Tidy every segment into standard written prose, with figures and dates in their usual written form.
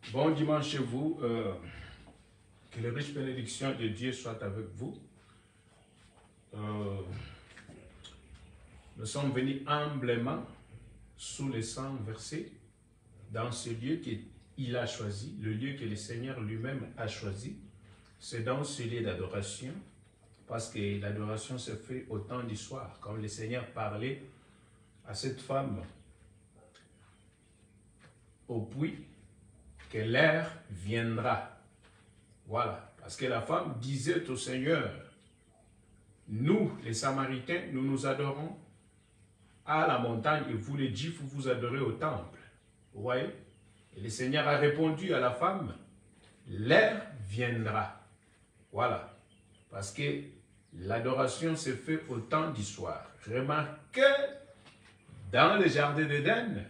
Bon dimanche chez vous. Que les riches bénédictions de Dieu soient avec vous. Nous sommes venus humblement sous les 100 versets dans ce lieu qu'il a choisi, le lieu que le Seigneur lui-même a choisi. C'est dans ce lieu d'adoration, parce que l'adoration se fait au temps du soir, comme le Seigneur parlait à cette femme au puits, que l'heure viendra. Voilà, parce que la femme disait au Seigneur, nous, les Samaritains, nous nous adorons à la montagne et vous, les Juifs, vous adorez au temple. Vous voyez? Et le Seigneur a répondu à la femme, l'heure viendra. Voilà, parce que l'adoration se fait au temps du soir. Remarquez, dans le jardin d'Éden,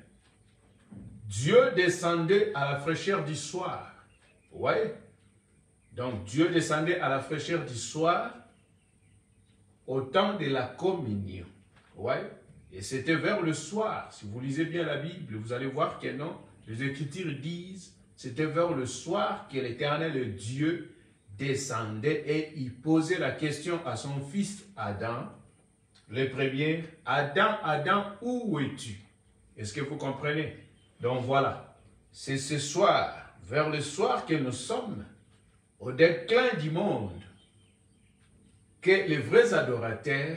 Dieu descendait à la fraîcheur du soir. Vous voyez? Donc Dieu descendait à la fraîcheur du soir au temps de la communion. Vous voyez? Et c'était vers le soir. Si vous lisez bien la Bible, vous allez voir que non, les Écritures disent, c'était vers le soir que l'Éternel Dieu descendait et il posait la question à son fils Adam, le premier, Adam, Adam, où es-tu? Est-ce que vous comprenez? Donc voilà, c'est ce soir, vers le soir que nous sommes, au déclin du monde, que les vrais adorateurs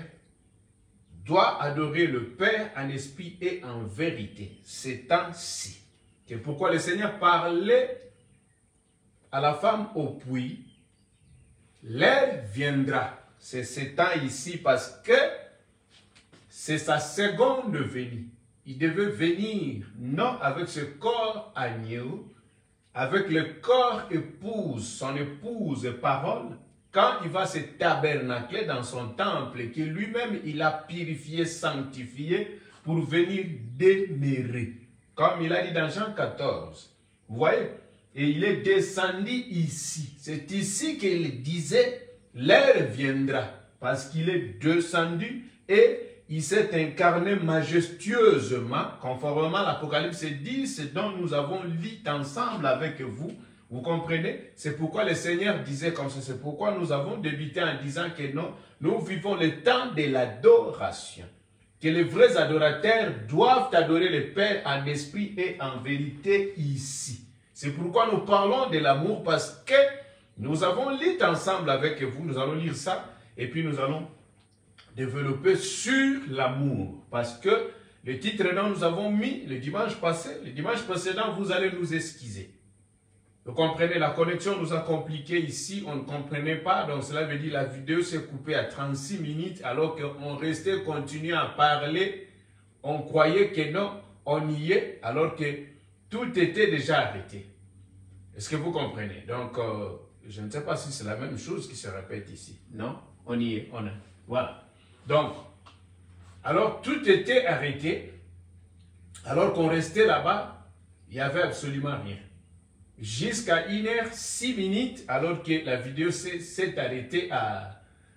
doivent adorer le Père en esprit et en vérité. C'est temps-ci. C'est pourquoi le Seigneur parlait à la femme au puits. L'heure viendra. C'est ce temps ici parce que c'est sa seconde venue. Il devait venir non avec ce corps agneau, avec le corps épouse, son épouse parole, quand il va se tabernacler dans son temple et que lui-même il a purifié, sanctifié pour venir demeurer. Comme il a dit dans Jean 14. Vous voyez? Et il est descendu ici. C'est ici qu'il disait, l'heure viendra. Parce qu'il est descendu et il s'est incarné majestueusement, conformément à l'Apocalypse 10, dont nous avons lu ensemble avec vous. Vous comprenez? C'est pourquoi le Seigneur disait comme ça. C'est pourquoi nous avons débuté en disant que non, nous vivons le temps de l'adoration. Que les vrais adorateurs doivent adorer le Père en esprit et en vérité ici. C'est pourquoi nous parlons de l'amour parce que nous avons lu ensemble avec vous. Nous allons lire ça et puis nous allons développer sur l'amour. Parce que le titre dont nous avons mis le dimanche précédent, vous allez nous excuser. Vous comprenez, la connexion nous a compliqué ici, on ne comprenait pas, donc cela veut dire la vidéo s'est coupée à 36 minutes alors qu'on restait continuer à parler, on croyait que non, on y est, alors que tout était déjà arrêté. Est-ce que vous comprenez? Donc, je ne sais pas si c'est la même chose qui se répète ici. Non, on y est, on est. Voilà. Donc, alors tout était arrêté, alors qu'on restait là-bas, il n'y avait absolument rien. Jusqu'à 1h06, alors que la vidéo s'est arrêtée à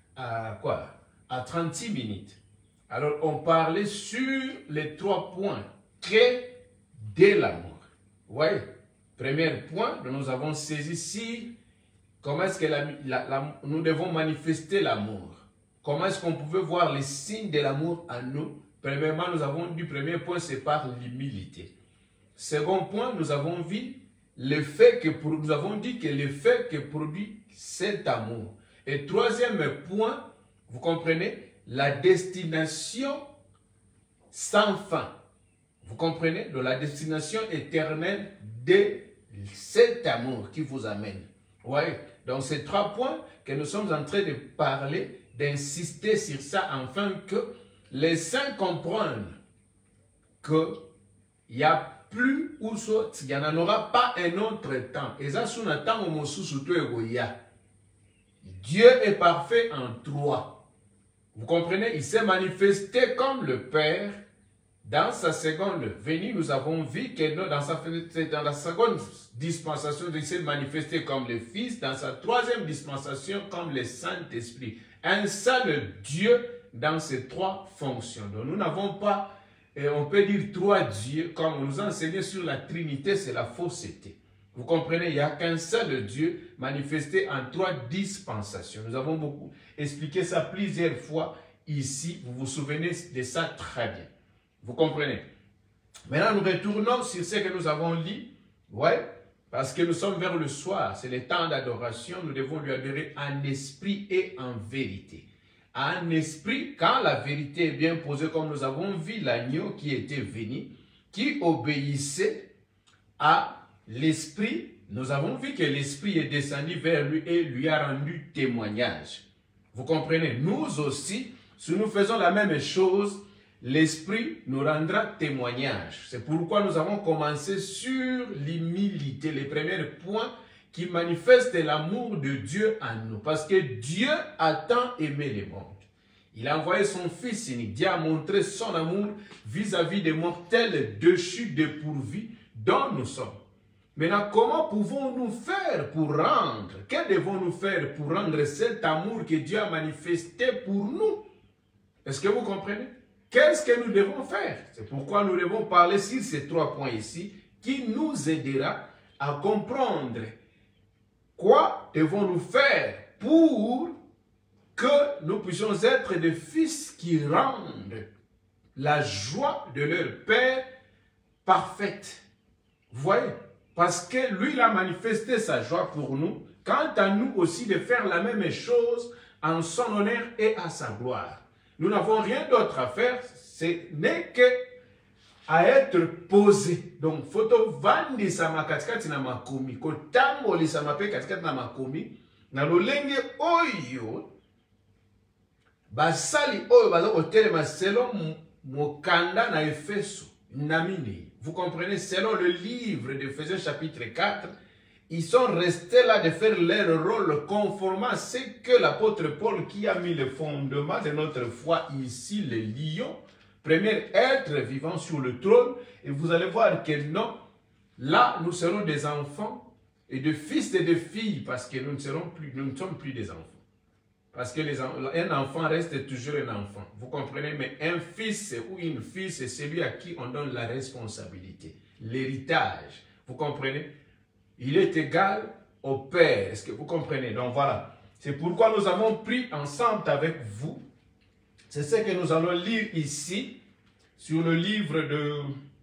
36 minutes. Alors, on parlait sur les 3 points clés de l'amour. Vous voyez? Premier point, nous avons saisi ici comment est-ce que nous devons manifester l'amour. Comment est-ce qu'on pouvait voir les signes de l'amour en nous? Premièrement, nous avons dit, premier point, c'est par l'humilité. Second point, nous avons vu l'effet que nous avons dit que l'effet que produit cet amour. Et troisième point, vous comprenez, la destination sans fin. Vous comprenez, de la destination éternelle de cet amour qui vous amène. Vous voyez, donc ces 3 points que nous sommes en train de parler, d'insister sur ça, afin que les saints comprennent qu'il y a plus ou soit, il n'y en aura pas un autre temps. Et ça, Dieu est parfait en 3. Vous comprenez? Il s'est manifesté comme le Père. Dans sa seconde venue, nous avons vu que dans la seconde dispensation, il s'est manifesté comme le Fils. Dans sa troisième dispensation, comme le Saint-Esprit. Un seul Dieu dans ces 3 fonctions. Donc nous n'avons pas... Et on peut dire 3 dieux, comme on nous a enseigné sur la Trinité, c'est la fausseté. Vous comprenez, il n'y a qu'un seul Dieu manifesté en 3 dispensations. Nous avons beaucoup expliqué ça plusieurs fois ici. Vous vous souvenez de ça très bien. Vous comprenez? Maintenant, nous retournons sur ce que nous avons lu. Ouais, parce que nous sommes vers le soir. C'est le temps d'adoration. Nous devons lui adorer en esprit et en vérité. En esprit, quand la vérité est bien posée, comme nous avons vu l'agneau qui était venu, qui obéissait à l'esprit. Nous avons vu que l'esprit est descendu vers lui et lui a rendu témoignage. Vous comprenez? Nous aussi, si nous faisons la même chose, l'esprit nous rendra témoignage. C'est pourquoi nous avons commencé sur l'humilité, les premiers points qui manifestent l'amour de Dieu en nous. Parce que Dieu a tant aimé le monde. Il a envoyé son Fils unique. Dieu a montré son amour vis-à-vis des mortels déchus, dépourvus dont nous sommes. Maintenant, comment pouvons-nous faire pour rendre? Que devons-nous faire pour rendre cet amour que Dieu a manifesté pour nous? Est-ce que vous comprenez? Qu'est-ce que nous devons faire? C'est pourquoi nous devons parler sur ces 3 points ici qui nous aidera à comprendre quoi devons-nous faire pour que nous puissions être des fils qui rendent la joie de leur Père parfaite. Vous voyez? Parce que lui, il a manifesté sa joie pour nous. Quant à nous aussi de faire la même chose en son honneur et à sa gloire. Nous n'avons rien d'autre à faire, ce n'est que à être posé. Donc, photo vandi sama katikati na makomi, kotambo sama pe katikati na makomi, na lolenge oyo, basali oyo baza kotelema selon mokanda na Efeso, namine. Vous comprenez, selon le livre d'Éphésiens chapitre 4, ils sont restés là de faire leur rôle conformément à ce que l'apôtre Paul, qui a mis le fondement de notre foi ici, le lion, premier être vivant sur le trône, et vous allez voir que non, là nous serons des enfants et de fils et de filles, parce que nous ne sommes plus des enfants. Parce que un enfant reste toujours un enfant. Vous comprenez? Mais un fils ou une fille, c'est celui à qui on donne la responsabilité, l'héritage. Vous comprenez? Il est égal au Père. Est-ce que vous comprenez? Donc voilà. C'est pourquoi nous avons pris ensemble avec vous. C'est ce que nous allons lire ici sur le livre de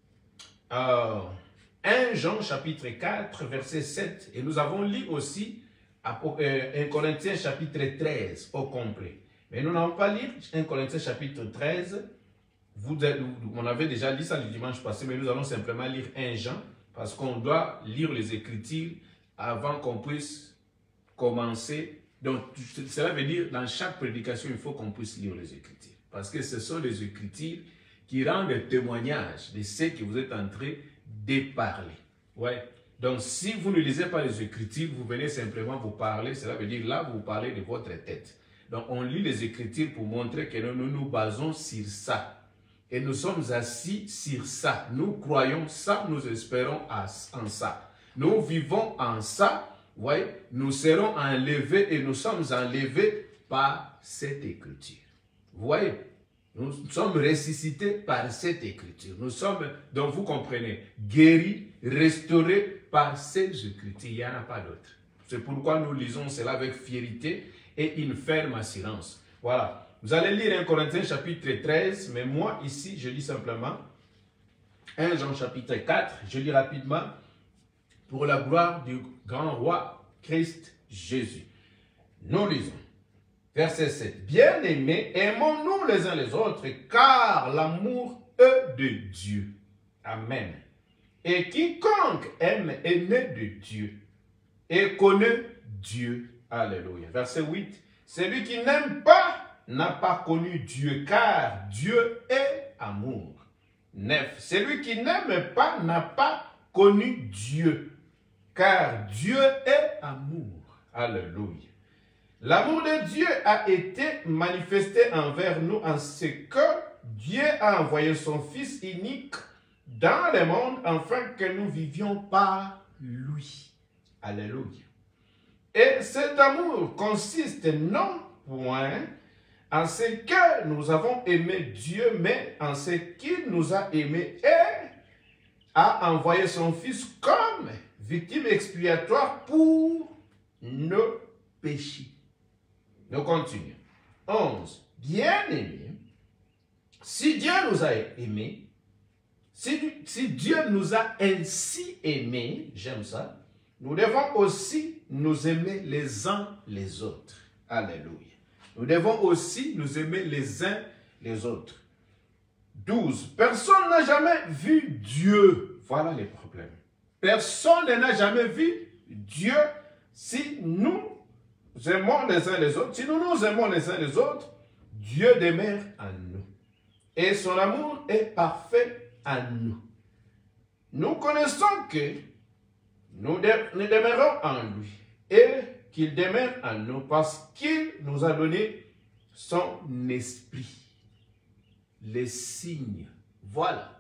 1 Jean chapitre 4 verset 7. Et nous avons lu aussi 1 Corinthiens chapitre 13 au complet. Mais nous n'avons pas lu 1 Corinthiens chapitre 13. On avait déjà lu ça le dimanche passé, mais nous allons simplement lire 1 Jean. Parce qu'on doit lire les Écritures avant qu'on puisse commencer. Donc, cela veut dire, dans chaque prédication, il faut qu'on puisse lire les Écritures. Parce que ce sont les Écritures qui rendent témoignage de ce que vous êtes en train de parler. Ouais. Donc, si vous ne lisez pas les Écritures, vous venez simplement vous parler. Cela veut dire, là, vous parlez de votre tête. Donc, on lit les Écritures pour montrer que nous nous basons sur ça. Et nous sommes assis sur ça. Nous croyons ça, nous espérons en ça. Nous vivons en ça. Ouais, nous serons enlevés et nous sommes enlevés par cette écriture. Vous voyez, nous sommes ressuscités par cette écriture. Nous sommes, donc vous comprenez, guéris, restaurés par ces écritures. Il n'y en a pas d'autre. C'est pourquoi nous lisons cela avec fierté et une ferme assurance. Voilà. Vous allez lire 1 Corinthiens chapitre 13, mais moi ici, je lis simplement 1 Jean chapitre 4, je lis rapidement, pour la gloire du grand roi Christ Jésus. Nous lisons, verset 7, bien-aimés, aimons-nous les uns les autres, car l'amour est de Dieu. Amen. Et quiconque aime est né de Dieu et connaît Dieu. Alléluia. Verset 8, celui qui n'aime pas n'a pas connu Dieu, car Dieu est amour. 9. Celui qui n'aime pas n'a pas connu Dieu, car Dieu est amour. Alléluia. L'amour de Dieu a été manifesté envers nous en ce que Dieu a envoyé son Fils unique dans le monde afin que nous vivions par lui. Alléluia. Et cet amour consiste non point en ce que nous avons aimé Dieu, mais en ce qu'il nous a aimés et a envoyé son Fils comme victime expiatoire pour nos péchés. Nous continuons. 11. Bien-aimés, si Dieu nous a aimés, si Dieu nous a ainsi aimés, j'aime ça, nous devons aussi nous aimer les uns les autres. Alléluia. Nous devons aussi nous aimer les uns les autres. 12. Personne n'a jamais vu Dieu. Voilà les problèmes. Personne n'a jamais vu Dieu. Si nous aimons les uns les autres, si nous nous aimons les uns les autres, Dieu demeure en nous. Et son amour est parfait en nous. Nous connaissons que nous demeurons en lui et qu'il demeure en nous parce qu'il nous a donné son esprit. Les signes. Voilà.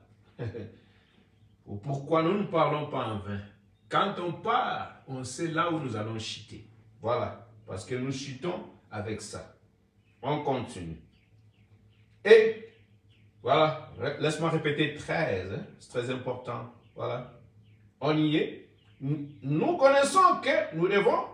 Pourquoi nous ne parlons pas en vain. Quand on parle, on sait là où nous allons chuter. Voilà. Parce que nous chutons avec ça. On continue. Et, voilà, laisse-moi répéter 13. Hein? C'est très important. Voilà. On y est. Nous connaissons que nous devons,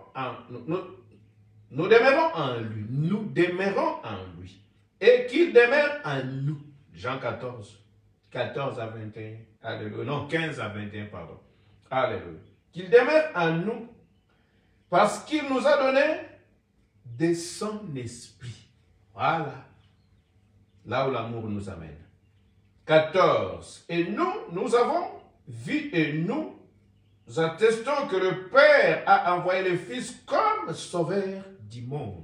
nous demeurons en lui. Nous demeurons en lui. Et qu'il demeure en nous. Jean 14, 14 à 21. Alléluia. Non, 15 à 21, pardon. Alléluia. Qu'il demeure en nous parce qu'il nous a donné de son esprit. Voilà. Là où l'amour nous amène. 14. Et nous avons vu et nous attestons que le Père a envoyé le Fils comme sauveur du monde.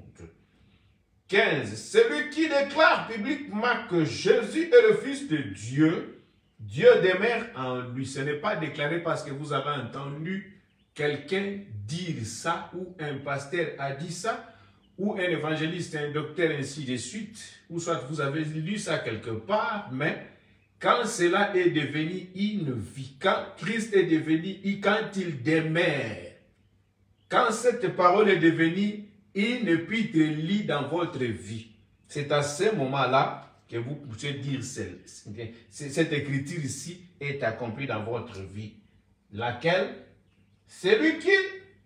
15. Celui qui déclare publiquement que Jésus est le Fils de Dieu, Dieu demeure en lui. Ce n'est pas déclaré parce que vous avez entendu quelqu'un dire ça, ou un pasteur a dit ça, ou un évangéliste, un docteur, ainsi de suite, ou soit vous avez lu ça quelque part, mais quand cela est devenu une vie, quand Christ est devenu, quand il demeure, quand cette parole est devenue une puître lit dans votre vie, c'est à ce moment-là que vous pouvez dire cette écriture ici est accomplie dans votre vie, laquelle, celui qui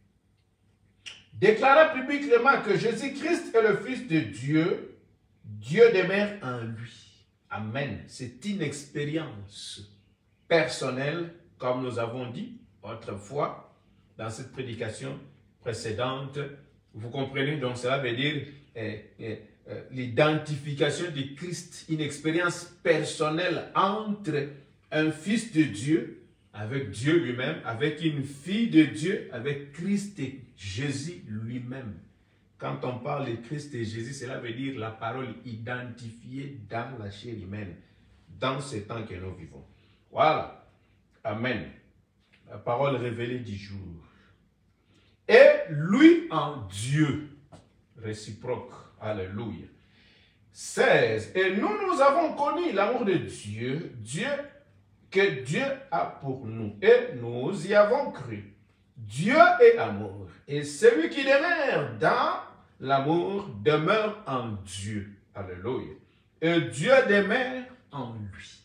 déclara publiquement que Jésus-Christ est le Fils de Dieu, Dieu demeure en lui. Amen. C'est une expérience personnelle, comme nous avons dit autrefois dans cette prédication précédente. Vous comprenez, donc cela veut dire l'identification de Christ, une expérience personnelle entre un fils de Dieu, avec Dieu lui-même, avec une fille de Dieu, avec Christ et Jésus lui-même. Quand on parle de Christ et Jésus, cela veut dire la parole identifiée dans la chair humaine, dans ce temps que nous vivons. Voilà. Amen. La parole révélée du jour. Et lui en Dieu, réciproque. Alléluia. 16. Et nous avons connu l'amour de Dieu, que Dieu a pour nous, et nous y avons cru. Dieu est amour, et celui qui demeure dans l'amour demeure en Dieu. Alléluia. Et Dieu demeure en lui.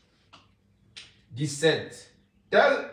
17. Tel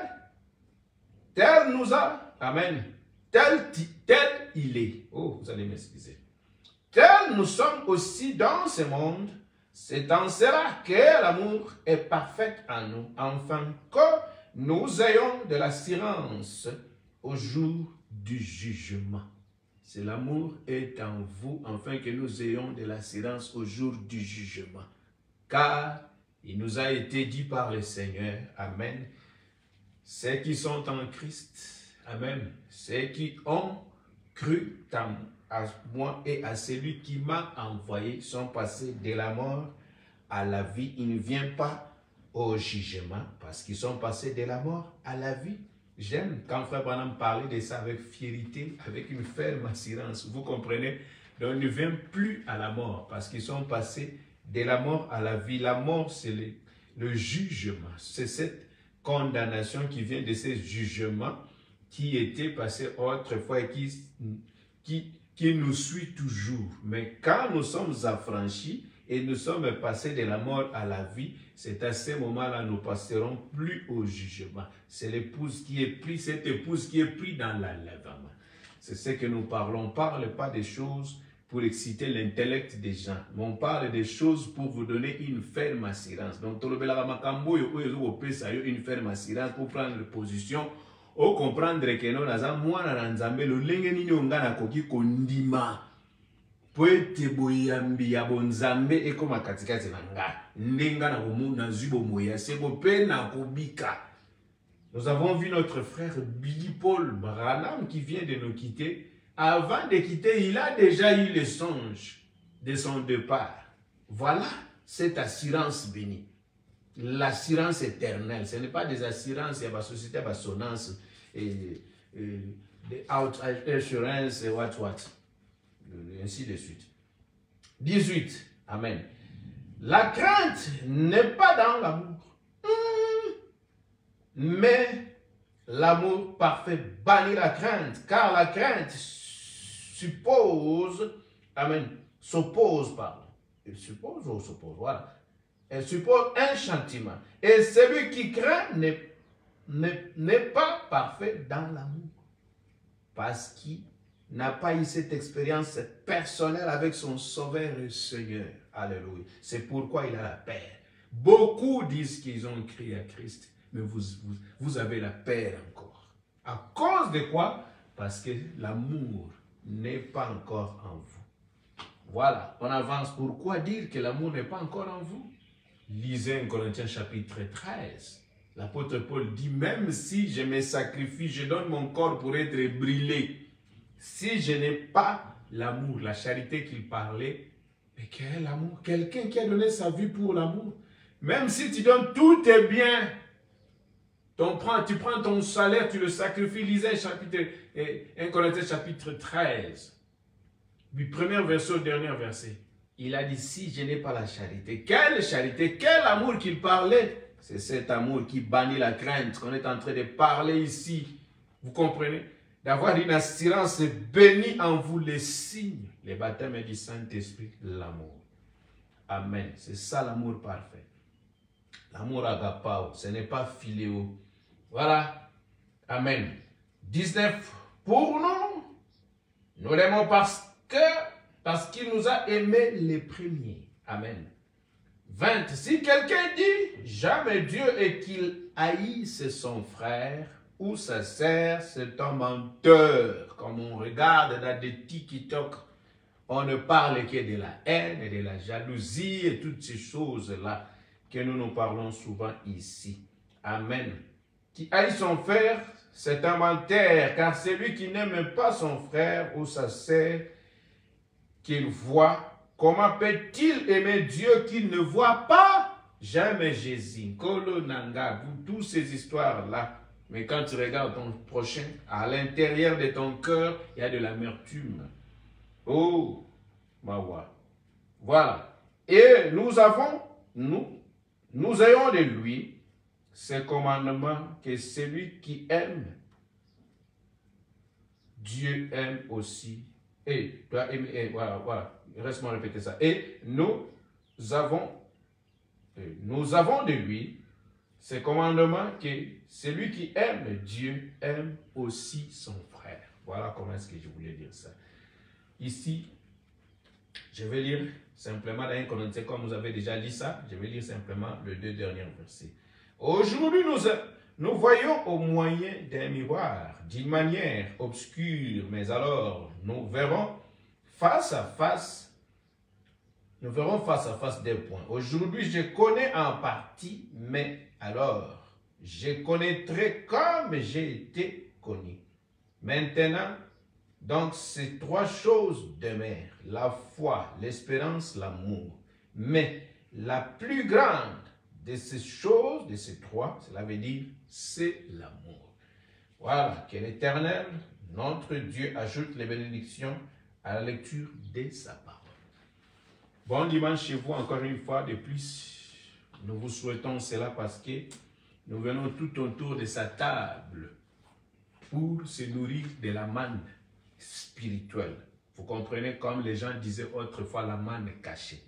nous a, amen, tel il est. Oh, vous allez m'excuser. Tel nous sommes aussi dans ce monde, c'est dans cela que l'amour est parfait en nous, afin que nous ayons de l'assurance au jour du jugement. C'est l'amour est en vous, afin que nous ayons de l'assurance au jour du jugement. Car il nous a été dit par le Seigneur, amen, ceux qui sont en Christ, amen, ceux qui ont cru à moi et à celui qui m'a envoyé sont passés de la mort à la vie. Ils ne viennent pas au jugement parce qu'ils sont passés de la mort à la vie. J'aime quand Frère Branham parlait de ça avec fierté, avec une ferme assurance. Vous comprenez? Donc ils ne viennent plus à la mort parce qu'ils sont passés de la mort à la vie. La mort, c'est le jugement. C'est cette condamnation qui vient de ces jugements qui étaient passés autrefois et qui nous suit toujours. Mais quand nous sommes affranchis et nous sommes passés de la mort à la vie, c'est à ce moment-là nous passerons plus au jugement. C'est l'épouse qui est prise, cette épouse qui est prise dans l'enlèvement. C'est ce que nous parlons. On ne parle pas des choses pour exciter l'intellect des gens, mais on parle des choses pour vous donner une ferme assurance. Donc, une ferme assurance pour prendre position, ou comprendre que nous avons le lengeni ongana koki kondima. Poete boyambi ya bonzambe eko makatikati na nga. Ndenga na komu na zubo moya sebo pe na kobika. Nous avons vu notre frère Billy Paul Branham qui vient de nous quitter. Avant de quitter, il a déjà eu le songe de son départ. Voilà cette assurance bénie. L'assurance éternelle. Ce n'est pas des assurances, il y a la société, il y a sonance, des out assurance, et what. Ainsi de suite. 18. Amen. La crainte n'est pas dans l'amour. Mais l'amour parfait bannit la crainte, car la crainte suppose, amen, s'oppose, pardon. Elle suppose ou s'oppose, voilà. Elle suppose un châtiment. Et celui qui craint n'est pas parfait dans l'amour. Parce qu'il n'a pas eu cette expérience personnelle avec son Sauveur et Seigneur. Alléluia. C'est pourquoi il a la paix. Beaucoup disent qu'ils ont crié à Christ, mais vous avez la paix encore. À cause de quoi? Parce que l'amour n'est pas encore en vous. Voilà, on avance. Pourquoi dire que l'amour n'est pas encore en vous? Lisez 1 Corinthiens chapitre 13. L'apôtre Paul dit, même si je me sacrifie, je donne mon corps pour être brûlé. Si je n'ai pas l'amour, la charité qu'il parlait, mais quel amour? Quelqu'un qui a donné sa vie pour l'amour. Même si tu donnes tous tes biens, tu prends ton salaire, tu le sacrifies. Lisez 1 Corinthiens chapitre 13. Du premier verset au dernier verset. Il a dit, si je n'ai pas la charité. Quelle charité? Quel amour qu'il parlait? C'est cet amour qui bannit la crainte qu'on est en train de parler ici. Vous comprenez? D'avoir une assurance bénie en vous, les signes, les baptêmes du Saint-Esprit, l'amour. Amen. C'est ça l'amour parfait. L'amour agapao, ce n'est pas philéo. Voilà. Amen. 19. Pour nous l'aimons parce qu'il nous a aimés les premiers. Amen. 20. Si quelqu'un dit, jamais Dieu et qu'il haïsse son frère ou sa sœur, c'est un menteur. Comme on regarde dans des TikTok, on ne parle que de la haine et de la jalousie et toutes ces choses-là que nous parlons souvent ici. Amen. Qui haït son frère, c'est un menteur, car celui qui n'aime pas son frère ou sa sœur qu'il voit, comment peut-il aimer Dieu qu'il ne voit pas? Jamais Jésus. Kolo Nanga, toutes ces histoires-là. Mais quand tu regardes ton prochain, à l'intérieur de ton cœur, il y a de l'amertume. Oh, Mawa. Voilà. Et nous ayons de lui ce commandement que celui qui aime, Dieu aime aussi. Et doit aimer, voilà. Reste-moi répéter ça. Et nous avons de lui ce commandement que celui qui aime Dieu aime aussi son frère. Voilà comment est-ce que je voulais dire ça. Ici, je vais lire simplement dans 1 Corinthiens, comme vous avez déjà lu ça, je vais lire simplement les 2 derniers versets. Aujourd'hui, nous voyons au moyen d'un miroir, d'une manière obscure, mais alors nous verrons face à face. Nous verrons face à face des points. Aujourd'hui, je connais en partie, mais alors, je connaîtrai comme j'ai été connu. Maintenant, donc, ces 3 choses demeurent. La foi, l'espérance, l'amour. Mais la plus grande de ces choses, de ces 3, cela veut dire, c'est l'amour. Voilà, que l'Éternel, notre Dieu, ajoute les bénédictions à la lecture de sa parole. Bon dimanche chez vous, encore une fois de plus. Nous vous souhaitons cela parce que nous venons tout autour de sa table pour se nourrir de la manne spirituelle. Vous comprenez, comme les gens disaient autrefois, la manne cachée.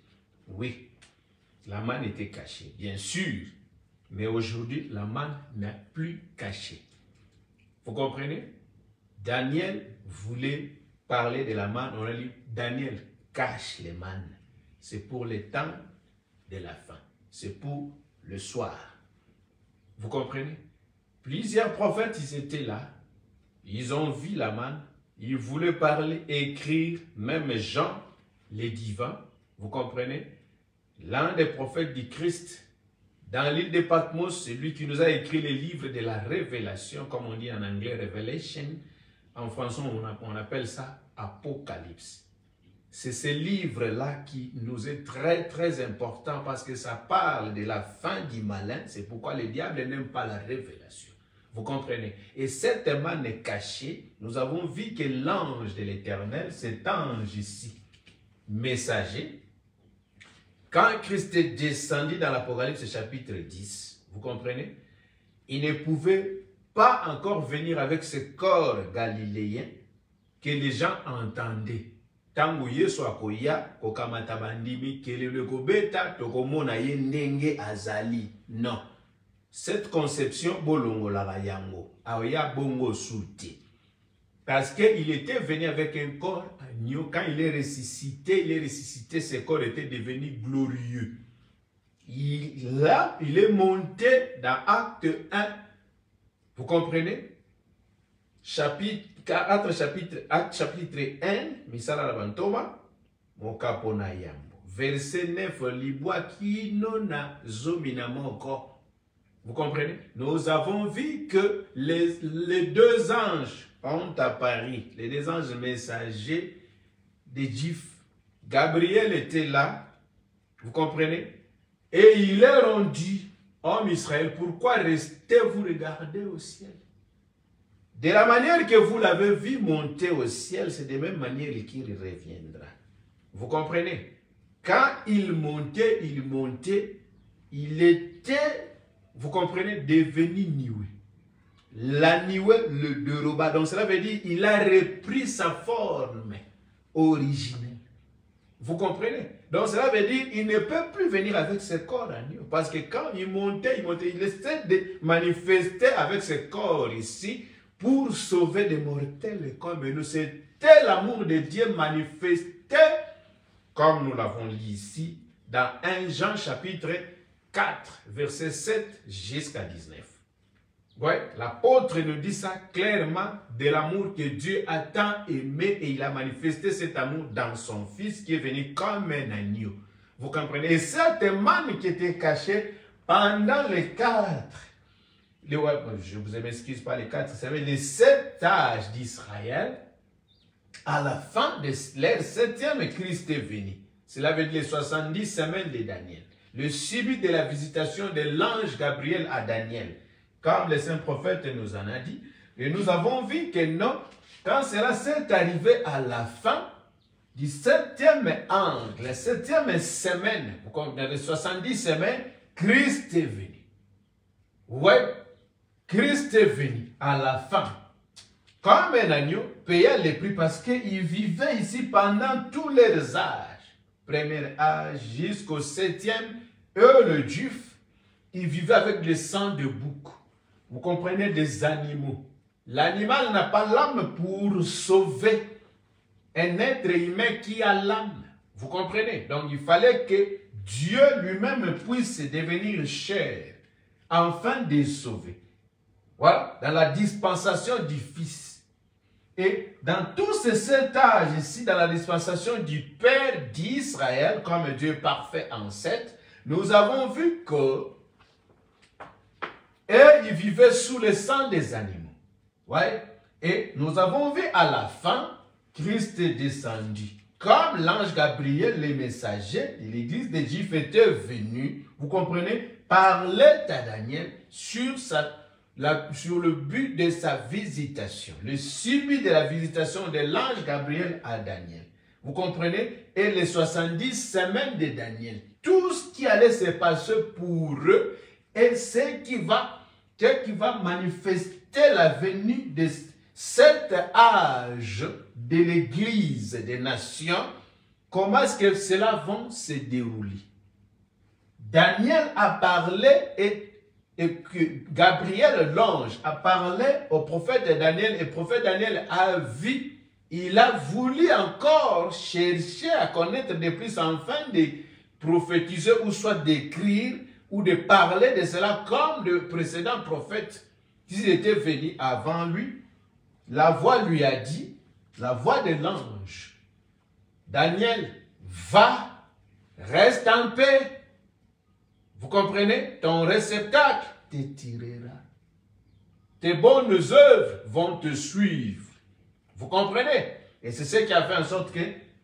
Oui, la manne était cachée, bien sûr. Mais aujourd'hui, la manne n'est plus cachée. Vous comprenez? Daniel voulait parler de la manne. On a dit, Daniel cache les mannes. C'est pour le temps de la fin. C'est pour le soir. Vous comprenez? Plusieurs prophètes, ils étaient là. Ils ont vu la manne. Ils voulaient parler, écrire. Même Jean, les divins. Vous comprenez? L'un des prophètes du Christ, dans l'île de Patmos, c'est lui qui nous a écrit les livres de la révélation, comme on dit en anglais, Revelation. En français, on appelle ça Apocalypse. C'est ce livre-là qui nous est très, très important parce que ça parle de la fin du malin. C'est pourquoi le diable n'aime pas la révélation. Vous comprenez? Et cette manne est cachée. Nous avons vu que l'ange de l'Éternel, cet ange ici, messager, quand Christ est descendu dans l'Apocalypse chapitre 10, vous comprenez? Il ne pouvait pas encore venir avec ce corps galiléen que les gens entendaient. Tangu Yesu akoya kokamata bandimi kelele kobeta tokomona ye ndenge azali. Non. Cette conception bolongo la yango aoya bongo souti. Parce qu'il était venu avec un corps agneau. Quand il est ressuscité, ce corps était devenu glorieux. Là, il est monté dans Acte 1. Vous comprenez? Acte chapitre 1, misala la bantoma, mokapona yambo. Verset 9, libwa kino na zomina moko. Vous comprenez? Nous avons vu que les deux anges ont apparu, les deux anges messagers des Juifs. Gabriel était là, vous comprenez? Et il leur a dit, homme Israël, pourquoi restez-vous regarder au ciel? De la manière que vous l'avez vu monter au ciel, c'est de la même manière qu'il reviendra. Vous comprenez? Quand il montait, il était, vous comprenez, devenu nioué. La nioué le déroba. Donc cela veut dire qu'il a repris sa forme originelle. Vous comprenez? Donc cela veut dire qu'il ne peut plus venir avec ce corps agneau. Parce que quand il montait, il essaie de manifester avec ce corps ici pour sauver des mortels comme nous. C'était l'amour de Dieu manifesté comme nous l'avons lu ici dans 1 Jean chapitre 4, verset 7 jusqu'à 19. Ouais, l'apôtre nous dit ça clairement, de l'amour que Dieu a tant aimé et il a manifesté cet amour dans son Fils qui est venu comme un agneau. Vous comprenez? Et cette manne qui était cachée pendant les 4, je vous m'excuse pas les 4, c'est les 7 âges d'Israël, à la fin de leur 7e, Christ est venu. Cela veut dire les 70 semaines de Daniel. Le suivi de la visitation de l'ange Gabriel à Daniel. Comme le saint prophète nous en a dit, et nous avons vu que non, quand cela s'est arrivé à la fin du 7e ange, la 7e semaine, dans les 70 semaines, Christ est venu. Oui, Christ est venu à la fin. Comme un agneau, payant les prix parce qu'il vivait ici pendant tous les âges. Premier âge jusqu'au 7e, eux, le juif, ils vivaient avec le sang de bouc. Vous comprenez, des animaux. L'animal n'a pas l'âme pour sauver un être humain qui a l'âme. Vous comprenez? Donc il fallait que Dieu lui-même puisse devenir chair afin de sauver. Voilà, dans la dispensation du Fils. Et dans tous ces 7 âges ici, dans la dispensation du Père d'Israël, comme Dieu parfait en 7, nous avons vu que ils vivaient sous le sang des animaux. Ouais. Et nous avons vu à la fin, Christ est descendu. Comme l'ange Gabriel, les messagers de l'église des Juifs étaient venus, vous comprenez, parlaient à Daniel sur le but de sa visitation, le suivi de la visitation de l'ange Gabriel à Daniel. Vous comprenez? Et les 70 semaines de Daniel. Tout ce qui allait se passer pour eux et ce qui va manifester la venue de cet âge de l'Église des nations comment est-ce que cela va se dérouler. Daniel a parlé et que Gabriel, l'ange, a parlé au prophète Daniel, et le prophète Daniel a vu, il a voulu encore chercher à connaître de plus afin de prophétiser ou soit d'écrire ou de parler de cela comme le précédent prophète qui était venu avant lui. La voix lui a dit, la voix de l'ange, Daniel, va, reste en paix. Vous comprenez? Ton réceptacle te tirera. Tes bonnes œuvres vont te suivre. Vous comprenez? Et c'est ce qui a fait en sorte que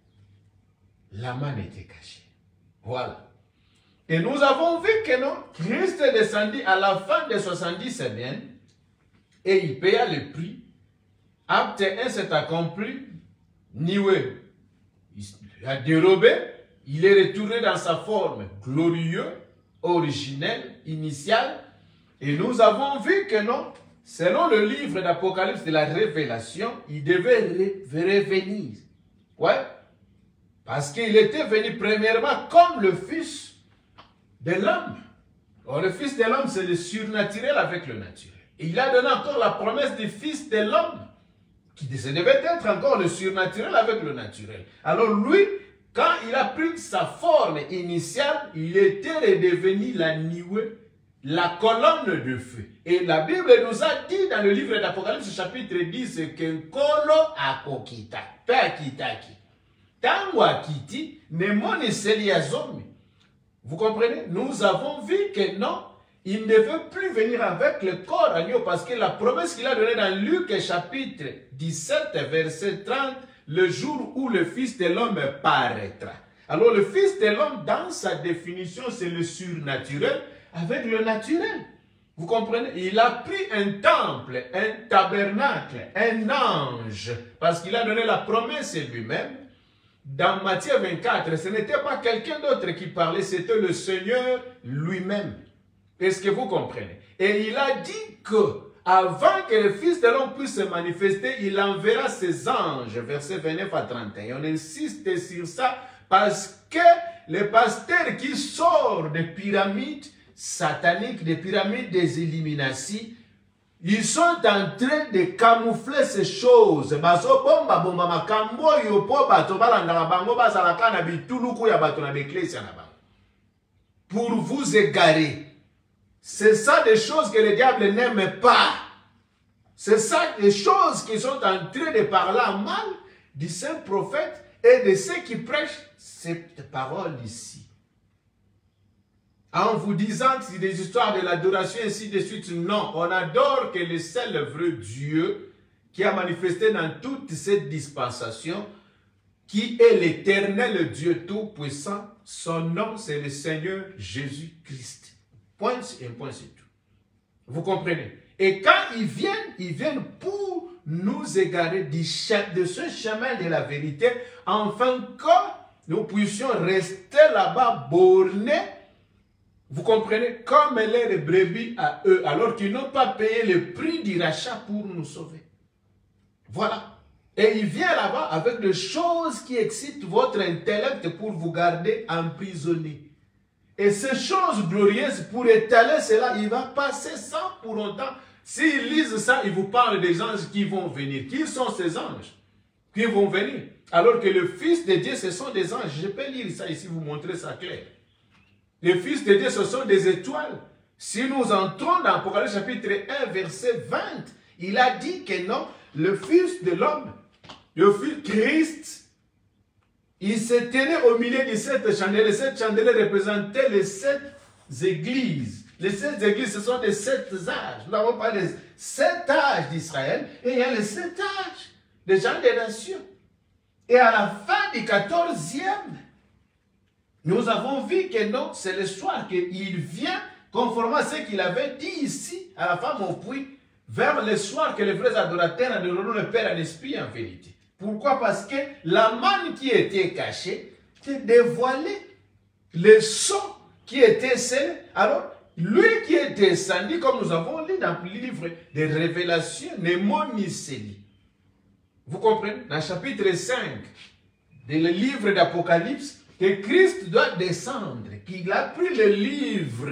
la manne était cachée. Voilà. Et nous avons vu que non, Christ est descendu à la fin des 70 semaines et il paya le prix. Acte 1 s'est accompli. Niwe, il a dérobé, il est retourné dans sa forme glorieuse, originelle, initiale. Et nous avons vu que non, selon le livre d'Apocalypse de la Révélation, il devait revenir. Ouais. Parce qu'il était venu premièrement comme le Fils de l'homme. Or, le Fils de l'homme, c'est le surnaturel avec le naturel. Et il a donné encore la promesse du Fils de l'homme, qui devait être encore le surnaturel avec le naturel. Alors lui, quand il a pris sa forme initiale, il était redevenu la niwe, la colonne de feu. Et la Bible nous a dit dans le livre d'Apocalypse chapitre 10 que Kolo akokita, pe akitaki. Tango akiti, nemoni seli azomi. Vous comprenez? Nous avons vu que non, il ne veut plus venir avec le corps agneau parce que la promesse qu'il a donnée dans Luc chapitre 17 verset 30, le jour où le Fils de l'homme paraîtra. Alors le Fils de l'homme, dans sa définition, c'est le surnaturel avec le naturel. Vous comprenez? Il a pris un temple, un tabernacle, un ange, parce qu'il a donné la promesse lui-même. Dans Matthieu 24, ce n'était pas quelqu'un d'autre qui parlait, c'était le Seigneur lui-même. Est-ce que vous comprenez? Et il a dit que avant que le Fils de l'homme puisse se manifester, il enverra ses anges. Verset 29 à 31. On insiste sur ça parce que les pasteurs qui sortent des pyramides sataniques, des pyramides des Illuminati, ils sont en train de camoufler ces choses. Pour vous égarer. C'est ça des choses que le diable n'aime pas. C'est ça des choses qui sont en train de parler en mal du saint prophète et de ceux qui prêchent cette parole ici. En vous disant que c'est des histoires de l'adoration et ainsi de suite, non, on adore que le seul vrai Dieu qui a manifesté dans toute cette dispensation, qui est l'éternel Dieu tout-puissant, son nom c'est le Seigneur Jésus-Christ. Point et un point, c'est tout. Vous comprenez? Et quand ils viennent pour nous égarer de ce chemin de la vérité, afin que nous puissions rester là-bas bornés, vous comprenez, comme les brebis à eux, alors qu'ils n'ont pas payé le prix du rachat pour nous sauver. Voilà. Et il vient là-bas avec des choses qui excitent votre intellect pour vous garder emprisonnés. Et ces choses glorieuses, pour étaler cela, il va passer sans pour autant. S'ils lisent ça, ils vous parlent des anges qui vont venir. Qui sont ces anges qui vont venir? Alors que le Fils de Dieu, ce sont des anges. Je peux lire ça ici, vous montrer ça clair. Le Fils de Dieu, ce sont des étoiles. Si nous entrons dans Apocalypse chapitre 1, verset 20, il a dit que non, le Fils de l'homme, le Fils Christ, il se tenait au milieu de cette chandelle. Les 7 chandelles représentaient les 7 églises. Les 7 églises, ce sont les 7 âges. Nous avons parlé des 7 âges d'Israël. Et il y a les 7 âges des gens des nations. Et à la fin du 14e, nous avons vu que non, c'est le soir qu'il vient, conformément à ce qu'il avait dit ici, à la femme au puits, vers le soir que les vrais adorateurs adoreront le Père en esprit en vérité. Pourquoi? Parce que la manne qui était cachée était dévoilée. Le son qui était scellé. Alors, lui qui est descendu, comme nous avons lu dans le livre des Révélations, Némoniseli. Vous comprenez? Dans le chapitre 5 le livre d'Apocalypse, que Christ doit descendre, qu'il a pris le livre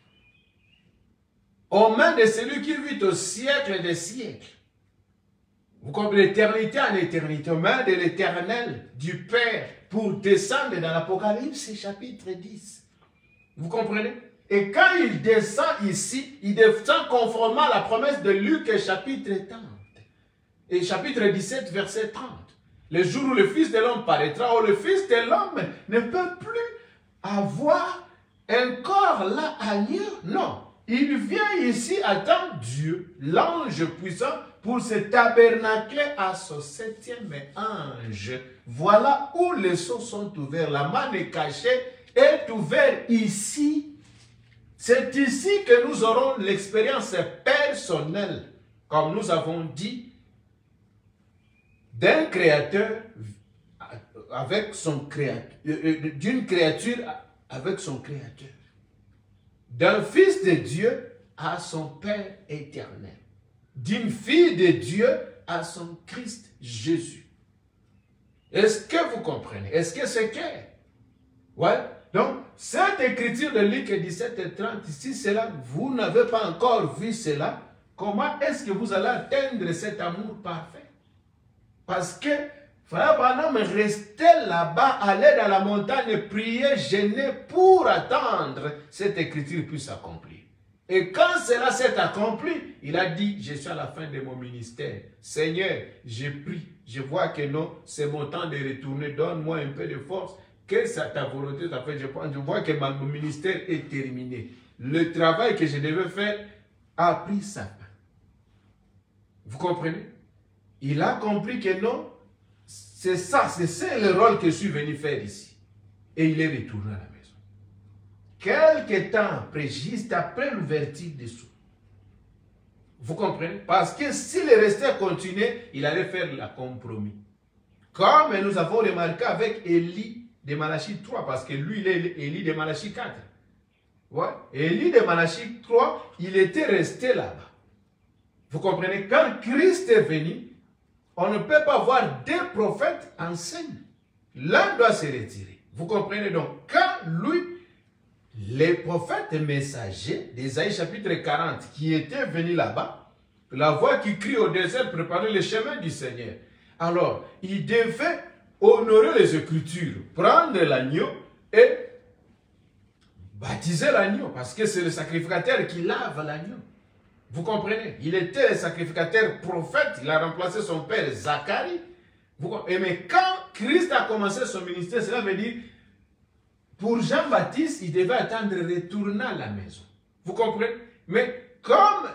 aux mains de celui qui vit au siècle des siècles. Vous comprenez, l'éternité en éternité, aux mains de l'Éternel, du Père, pour descendre dans l'Apocalypse, chapitre 10. Vous comprenez? Et quand il descend ici, il descend conformément à la promesse de Luc, chapitre 30. Et chapitre 17, verset 30. Le jour où le Fils de l'homme paraîtra, où le Fils de l'homme ne peut plus avoir un corps là ailleurs. Non. Il vient ici attendre Dieu, l'ange puissant, pour se tabernacler à son 7e ange. Voilà où les sceaux sont ouverts. La manne est cachée, est ouverte ici. C'est ici que nous aurons l'expérience personnelle, comme nous avons dit, d'un créateur avec son créateur, d'une créature avec son créateur, d'un fils de Dieu à son Père éternel, d'une fille de Dieu à son Christ Jésus. Est-ce que vous comprenez? Est-ce que c'est clair? Ouais. Donc, cette écriture de Luc 17 et 30, si cela, vous n'avez pas encore vu cela, comment est-ce que vous allez atteindre cet amour parfait? Parce que Frère Branham restait là-bas, allait dans la montagne, prier, jeûner pour attendre cette écriture puisse s'accomplir. Et quand cela s'est accompli, il a dit, je suis à la fin de mon ministère. Seigneur, j'ai pris, je vois que non, c'est mon temps de retourner, donne-moi un peu de force. Que ça ta volonté t'a fait, je vois que mon ministère est terminé. Le travail que je devais faire a pris sa fin. Vous comprenez? Il a compris que non, c'est ça, c'est le rôle que je suis venu faire ici. Et il est retourné à la maison. Quelque temps après, juste après l'ouverture des sceaux. Vous comprenez? Parce que s'il restait continué, il allait faire le compromis. Comme nous avons remarqué avec Élie de Malachie 3, parce que lui, il est Élie de Malachie 4. Ouais. Élie de Malachie 3, il était resté là-bas. Vous comprenez? Quand Christ est venu, on ne peut pas voir deux prophètes en scène. L'un doit se retirer. Vous comprenez? Donc, quand lui, les prophètes messagers d'Ésaïe chapitre 40, qui étaient venus là-bas, la voix qui crie au désert, préparer le chemin du Seigneur. Alors, il devait honorer les Écritures, prendre l'agneau et baptiser l'agneau, parce que c'est le sacrificateur qui lave l'agneau. Vous comprenez? Il était le sacrificateur prophète, il a remplacé son père Zacharie. Mais quand Christ a commencé son ministère, cela veut dire, pour Jean-Baptiste, il devait attendre retourner à la maison. Vous comprenez? Mais comme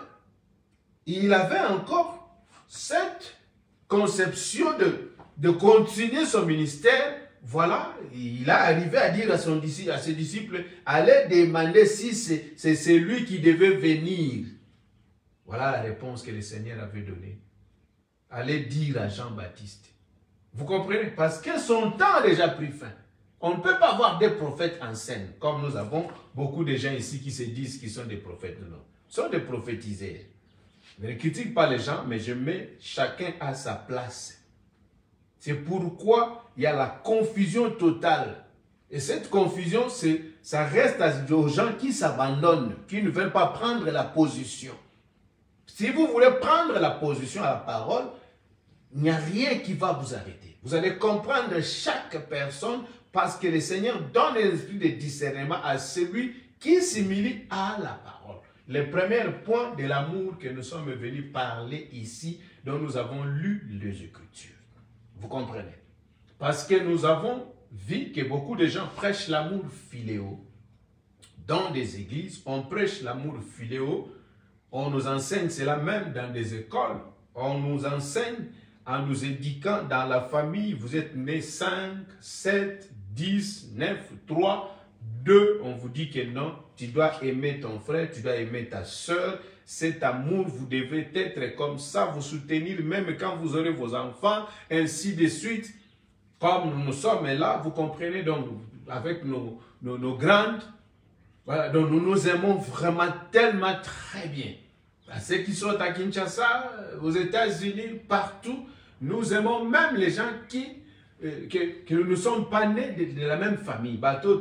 il avait encore cette conception de continuer son ministère, voilà, il a arrivé à dire à ses disciples, allez demander si c'est lui qui devait venir. Voilà la réponse que le Seigneur avait donnée. Allez dire à Jean-Baptiste. Vous comprenez? Parce que son temps a déjà pris fin. On ne peut pas avoir des prophètes en scène, comme nous avons beaucoup de gens ici qui se disent qu'ils sont des prophètes. Non, ils sont des prophétiseurs. Je ne critique pas les gens, mais je mets chacun à sa place. C'est pourquoi il y a la confusion totale. Et cette confusion, ça reste aux gens qui s'abandonnent, qui ne veulent pas prendre la position. Si vous voulez prendre la position à la parole, il n'y a rien qui va vous arrêter. Vous allez comprendre chaque personne parce que le Seigneur donne l'esprit de discernement à celui qui s'humilie à la parole. Le premier point de l'amour que nous sommes venus parler ici, dont nous avons lu les Écritures. Vous comprenez? Parce que nous avons vu que beaucoup de gens prêchent l'amour philéo. Dans des églises, on prêche l'amour philéo. On nous enseigne cela même dans des écoles. On nous enseigne en nous éduquant dans la famille. Vous êtes nés 5, 7, 10, 9, 3, 2. On vous dit que non, tu dois aimer ton frère, tu dois aimer ta soeur. Cet amour, vous devez être comme ça, vous soutenir même quand vous aurez vos enfants, ainsi de suite. Comme nous sommes là, vous comprenez, donc avec nos grandes, voilà, donc nous nous aimons vraiment tellement très bien. Ceux qui sont à Kinshasa, aux États-Unis, partout, nous aimons même les gens qui que nous ne sommes pas nés de la même famille.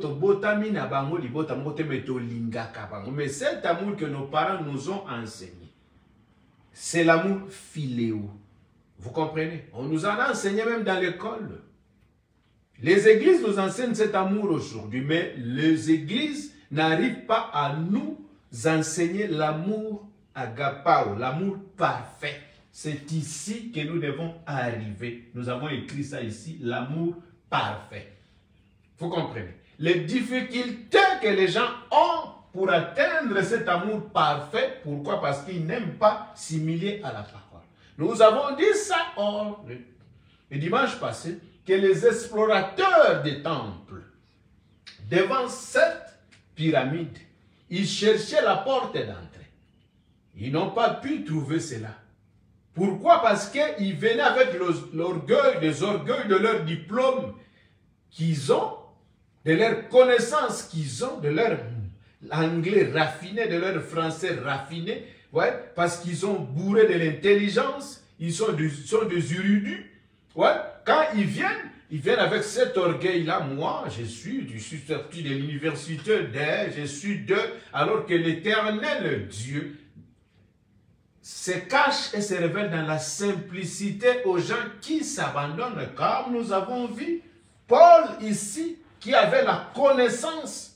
Mais cet amour que nos parents nous ont enseigné, c'est l'amour philéo. Vous comprenez? On nous en a enseigné même dans l'école. Les églises nous enseignent cet amour aujourd'hui, mais les églises n'arrivent pas à nous enseigner l'amour agapao, l'amour parfait. C'est ici que nous devons arriver. Nous avons écrit ça ici, l'amour parfait. Vous comprenez? Les difficultés que les gens ont pour atteindre cet amour parfait, pourquoi? Parce qu'ils n'aiment pas s'humilier à la parole. Nous avons dit ça le dimanche passé, que les explorateurs des temples, devant cette pyramide, ils cherchaient la porte d'entrée. Ils n'ont pas pu trouver cela. Pourquoi? Parce qu'ils venaient avec l'orgueil, les orgueils de leur diplôme qu'ils ont, de leur connaissance qu'ils ont, de leur anglais raffiné, de leur français raffiné, ouais, parce qu'ils ont bourré de l'intelligence, ils sont des érudits. Ouais, quand ils viennent avec cet orgueil-là. Moi, je suis sorti de l'université je suis alors que l'Éternel Dieu se cache et se révèle dans la simplicité aux gens qui s'abandonnent, comme nous avons vu Paul ici, qui avait la connaissance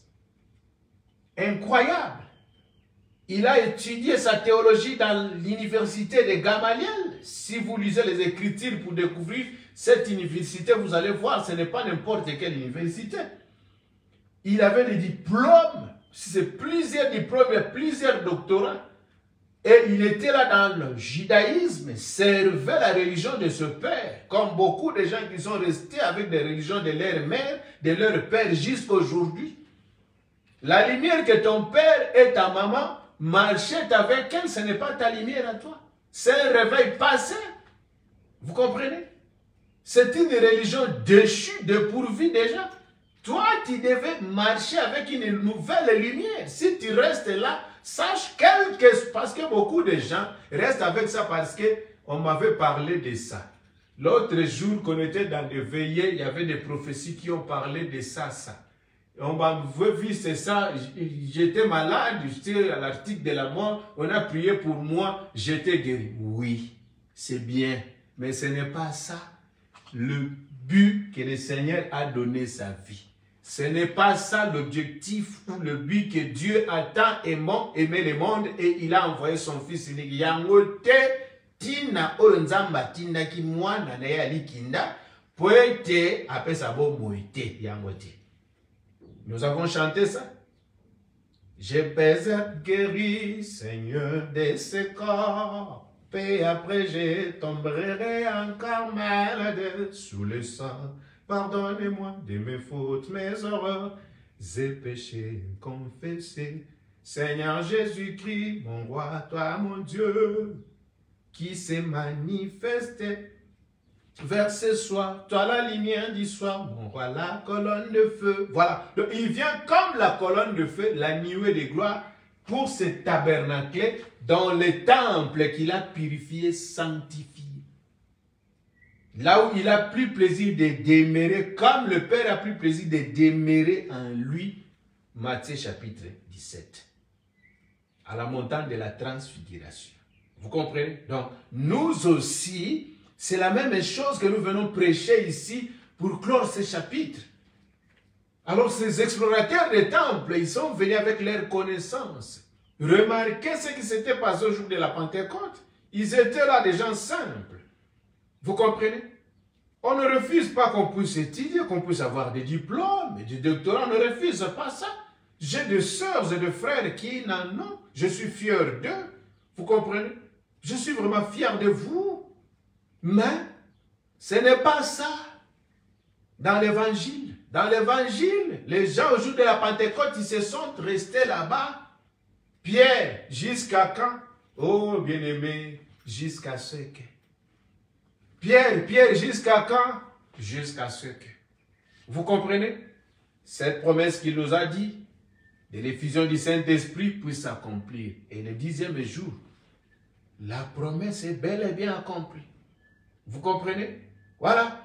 incroyable. Il a étudié sa théologie dans l'université de Gamaliel. Si vous lisez les Écritures pour découvrir cette université, vous allez voir, ce n'est pas n'importe quelle université. Il avait des diplômes, c'est plusieurs diplômes, plusieurs doctorats. Et il était là dans le judaïsme, servait la religion de ce père, comme beaucoup de gens qui sont restés avec des religions de leur mère, de leur père jusqu'à aujourd'hui. La lumière que ton père et ta maman marchaient avec elle, ce n'est pas ta lumière à toi. C'est un réveil passé. Vous comprenez? C'est une religion déchue, dépourvue déjà. Toi, tu devais marcher avec une nouvelle lumière. Si tu restes là, sache parce que beaucoup de gens restent avec ça parce qu'on m'avait parlé de ça. L'autre jour qu'on était dans des veillées, il y avait des prophéties qui ont parlé de ça. On m'avait vu, c'est ça, j'étais malade, j'étais à l'article de la mort, on a prié pour moi, j'étais guéri. Oui, c'est bien, mais ce n'est pas ça le but que le Seigneur a donné sa vie. Ce n'est pas ça l'objectif ou le but que Dieu a tant aimé le monde et il a envoyé son fils unique. Yangote tina onzamba tina ki mwana na ya likinda poete apesa bo moite yangote. Nous avons chanté ça. Je peux être guéri, Seigneur, de ce corps. Et après je tomberai encore malade sous le sang. Pardonnez-moi de mes fautes, mes horreurs et péchés confessés. Seigneur Jésus-Christ, mon roi, toi mon Dieu, qui s'est manifesté vers ce soir, toi la lumière du soir, mon roi, la colonne de feu. Voilà, donc, il vient comme la colonne de feu, la nuée de gloire, pour se tabernacler dans le temple qu'il a purifié, sanctifié. Là où il a pris plaisir de demeurer, comme le Père a pris plaisir de demeurer en lui. Matthieu chapitre 17. À la montagne de la transfiguration. Vous comprenez? Donc, nous aussi, c'est la même chose que nous venons prêcher ici pour clore ce chapitre. Alors, ces explorateurs des temples, ils sont venus avec leur connaissance. Remarquez ce qui s'était passé au jour de la Pentecôte. Ils étaient là des gens simples. Vous comprenez? On ne refuse pas qu'on puisse étudier, qu'on puisse avoir des diplômes, des doctorats. On ne refuse pas ça. J'ai des sœurs et des frères qui n'en ont. Je suis fier d'eux. Vous comprenez? Je suis vraiment fier de vous. Mais ce n'est pas ça dans l'évangile. Dans l'évangile, les gens au jour de la Pentecôte, ils se sont restés là-bas. Pierre, jusqu'à quand? Oh, bien-aimé, jusqu'à ce que. Pierre, jusqu'à quand? Jusqu'à ce que. Vous comprenez? Cette promesse qu'il nous a dit, de l'effusion du Saint-Esprit, puisse s'accomplir. Et le 10e jour, la promesse est bel et bien accomplie. Vous comprenez? Voilà.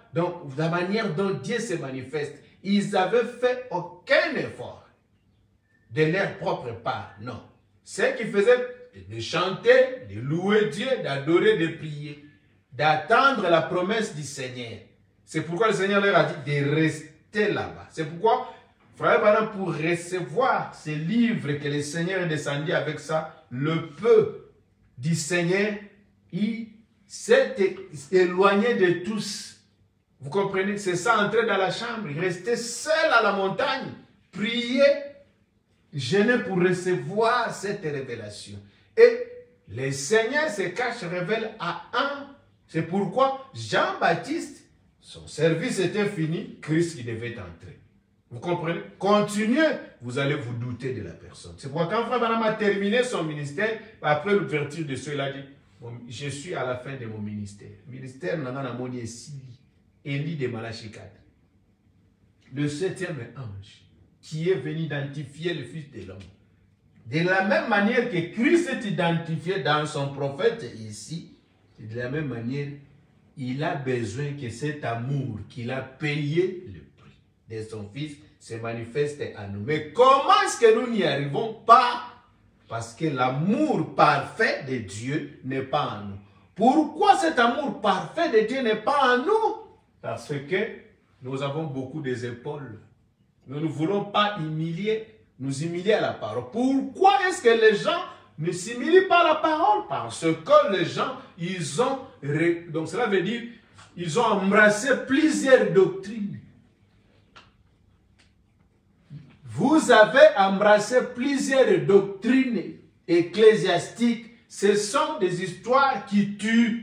donc la manière dont Dieu se manifeste. Ils n'avaient fait aucun effort de leur propre part, non. Ce qu'ils faisaient, de chanter, de louer Dieu, d'adorer, de prier, d'attendre la promesse du Seigneur. C'est pourquoi le Seigneur leur a dit de rester là-bas. C'est pourquoi, frère Branham, pour recevoir ces livres que le Seigneur est descendu avec ça, le peu du Seigneur, il s'est éloigné de tous. Vous comprenez? C'est ça, entrer dans la chambre, rester seul à la montagne, prier, jeûner pour recevoir cette révélation. Et le Seigneur se cache, révèle à un. C'est pourquoi Jean-Baptiste, son service était fini, Christ qui devait entrer. Vous comprenez? Continuez, vous allez vous douter de la personne. C'est pourquoi quand Frère Branham a terminé son ministère, après l'ouverture de ceux, il a dit, je suis à la fin de mon ministère. Ministère n'a moni Sili, Élie de Malachi 4. Le 7e ange, qui est venu identifier le Fils de l'homme. De la même manière que Christ est identifié dans son prophète ici, de la même manière, il a besoin que cet amour qu'il a payé le prix de son Fils se manifeste à nous. Mais comment est-ce que nous n'y arrivons pas? Parce que l'amour parfait de Dieu n'est pas en nous. Pourquoi cet amour parfait de Dieu n'est pas en nous? Parce que nous avons beaucoup des épaules. Nous ne voulons pas nous humilier à la parole. Pourquoi est-ce que les gens ne s'humilient pas à la parole? Parce que les gens, ils ont, donc cela veut dire, ils ont embrassé plusieurs doctrines. Vous avez embrassé plusieurs doctrines ecclésiastiques. Ce sont des histoires qui tuent.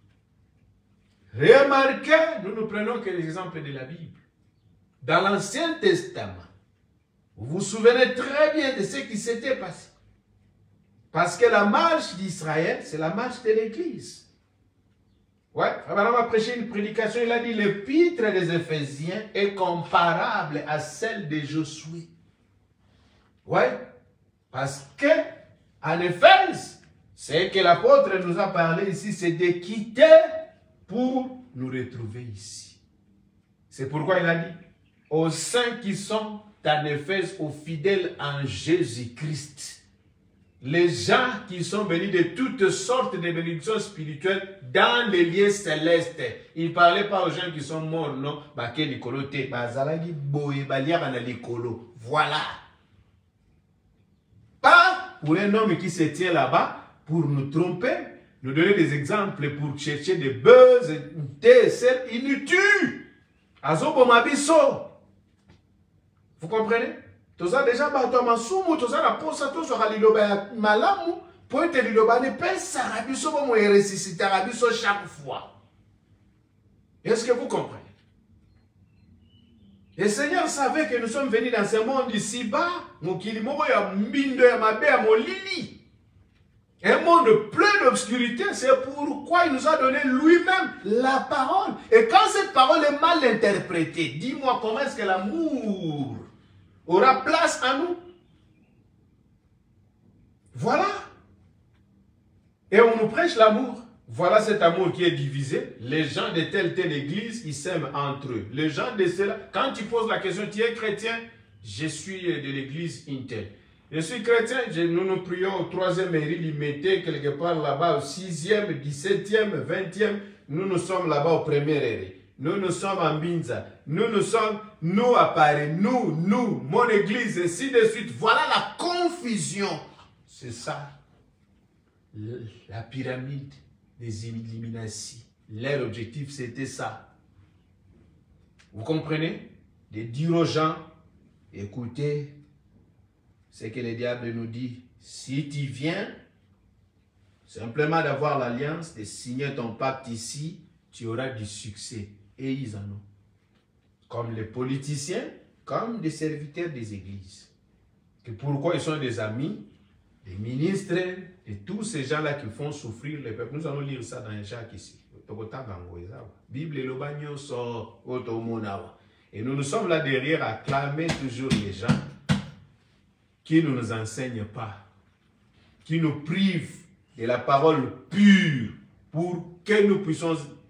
Remarquez, nous ne prenons que l'exemple de la Bible. Dans l'Ancien Testament, vous vous souvenez très bien de ce qui s'était passé. Parce que la marche d'Israël, c'est la marche de l'Église. Ouais, Abraham a prêché une prédication, il a dit l'épître des Éphésiens est comparable à celle de Josué. Ouais, parce que en Éphèse, ce que l'apôtre nous a parlé ici, c'est de quitter pour nous retrouver ici. C'est pourquoi il a dit aux saints qui sont en Éphèse, aux fidèles en Jésus-Christ, les gens qui sont venus de toutes sortes de bénédictions spirituelles dans les lieux célestes. Il ne parlait pas aux gens qui sont morts, non. Voilà. Pas pour un homme qui se tient là-bas pour nous tromper, nous donner des exemples pour chercher des buzz, des selles inutiles. Azobomabiso. Vous comprenez? Toza déjà bato masumu, toza la posa, toza liloba malamu, pour être liloba ne peut s'arabiso bon et ressusciter arabiso chaque fois. Est-ce que vous comprenez? Le Seigneur savait que nous sommes venus dans ce monde ici-bas, mokilimo ya mbindo ya mabe ya molili. Un monde plein d'obscurité, c'est pourquoi il nous a donné lui-même la parole. Et quand cette parole est mal interprétée, dis-moi comment est-ce que l'amour aura place en nous? Voilà. Et on nous prêche l'amour. Voilà cet amour qui est divisé. Les gens de telle église, ils s'aiment entre eux. Les gens de cela, quand tu poses la question, tu es chrétien? Je suis de l'église Intel. Je suis chrétien, nous nous prions au 3e mairie, il mettait quelque part là-bas au 6e, 17e, 20e. Nous sommes là-bas au 1er mairie. Nous sommes en Binza. Nous sommes, nous à Paris. Nous, mon église, ainsi de suite. Voilà la confusion. C'est ça. La pyramide des Illuminati. Leur objectif, c'était ça. Vous comprenez? De dire aux gens, écoutez, ce que le diable nous dit, si tu viens, simplement d'avoir l'alliance, de signer ton pacte ici, tu auras du succès. Et ils en ont. Comme les politiciens, comme des serviteurs des églises. Que pourquoi ils sont des amis, des ministres, et tous ces gens-là qui font souffrir les peuples. Nous allons lire ça dans Jacques ici. Bible et le bagno sort et nous sommes là derrière à clamer toujours les gens qui ne nous enseignent pas, qui nous privent de la parole pure pour que nous puissions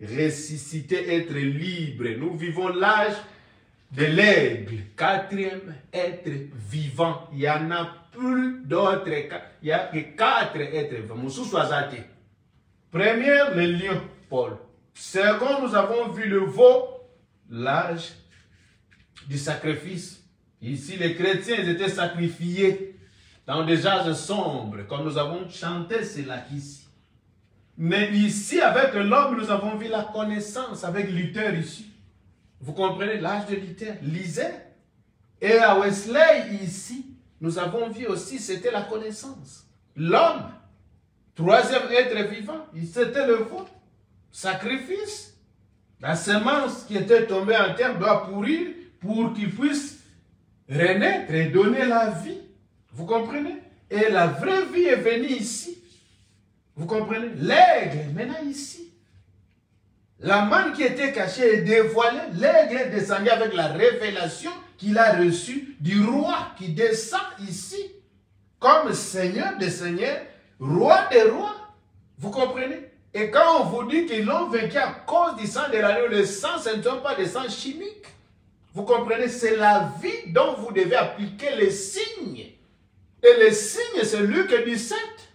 ressusciter, être libre. Nous vivons l'âge de l'aigle, quatrième être vivant. Il n'y en a plus d'autres, il n'y a que 4 êtres vivants. Première, le lion, Paul. Second, nous avons vu le veau, l'âge du sacrifice. Ici, les chrétiens étaient sacrifiés dans des âges sombres, comme nous avons chanté cela ici. Mais ici, avec l'homme, nous avons vu la connaissance, avec Luther ici. Vous comprenez l'âge de Luther, lisez. Et à Wesley, ici, nous avons vu aussi, c'était la connaissance. L'homme, troisième être vivant, c'était le veau, sacrifice. La semence qui était tombée en terre doit pourrir pour qu'il puisse renaître et donner la vie. Vous comprenez? Et la vraie vie est venue ici. Vous comprenez? L'aigle, maintenant ici. La manne qui était cachée est dévoilée. L'aigle est descendu avec la révélation qu'il a reçue du roi qui descend ici. Comme Seigneur des seigneurs, roi des rois. Vous comprenez? Et quand on vous dit qu'ils l'ont vaincu à cause du sang de l'agneau, le sang, ce ne sont pas des sangs chimiques. Vous comprenez? C'est la vie dont vous devez appliquer les signes. Et les signes, c'est Luc 17.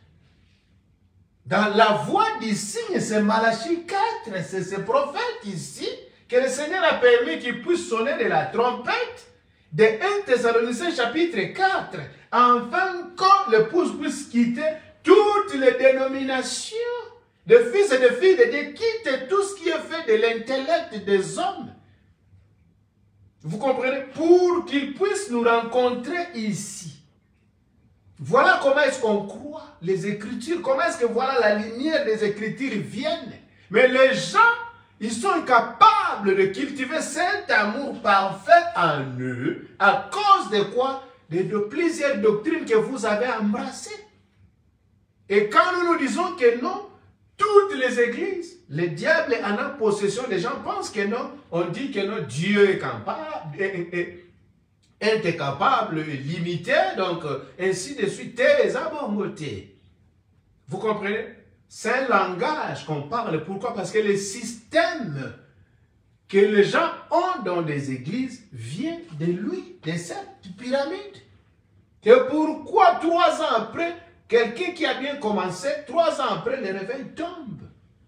Dans la voix du signe, c'est Malachie 4. C'est ce prophète ici que le Seigneur a permis qu'il puisse sonner de la trompette de 1 Thessaloniciens chapitre 4. Afin que l'épouse puisse quitter toutes les dénominations de fils et de filles de Dieu, quitte tout ce qui est fait de l'intellect des hommes. Vous comprenez? Pour qu'ils puissent nous rencontrer ici. Voilà comment est-ce qu'on croit les Écritures, comment est-ce que voilà la lumière des Écritures viennent. Mais les gens, ils sont incapables de cultiver cet amour parfait en eux, à cause de quoi? De plusieurs doctrines que vous avez embrassées. Et quand nous nous disons que non, toutes les églises, le diable en a possession, les gens pensent que non, on dit que non, Dieu est capable, est incapable, limité, donc ainsi de suite, vous comprenez? C'est un langage qu'on parle. Pourquoi? Parce que le système que les gens ont dans des églises vient de lui, de cette pyramide. Et pourquoi 3 ans après, quelqu'un qui a bien commencé, 3 ans après, le réveil tombe?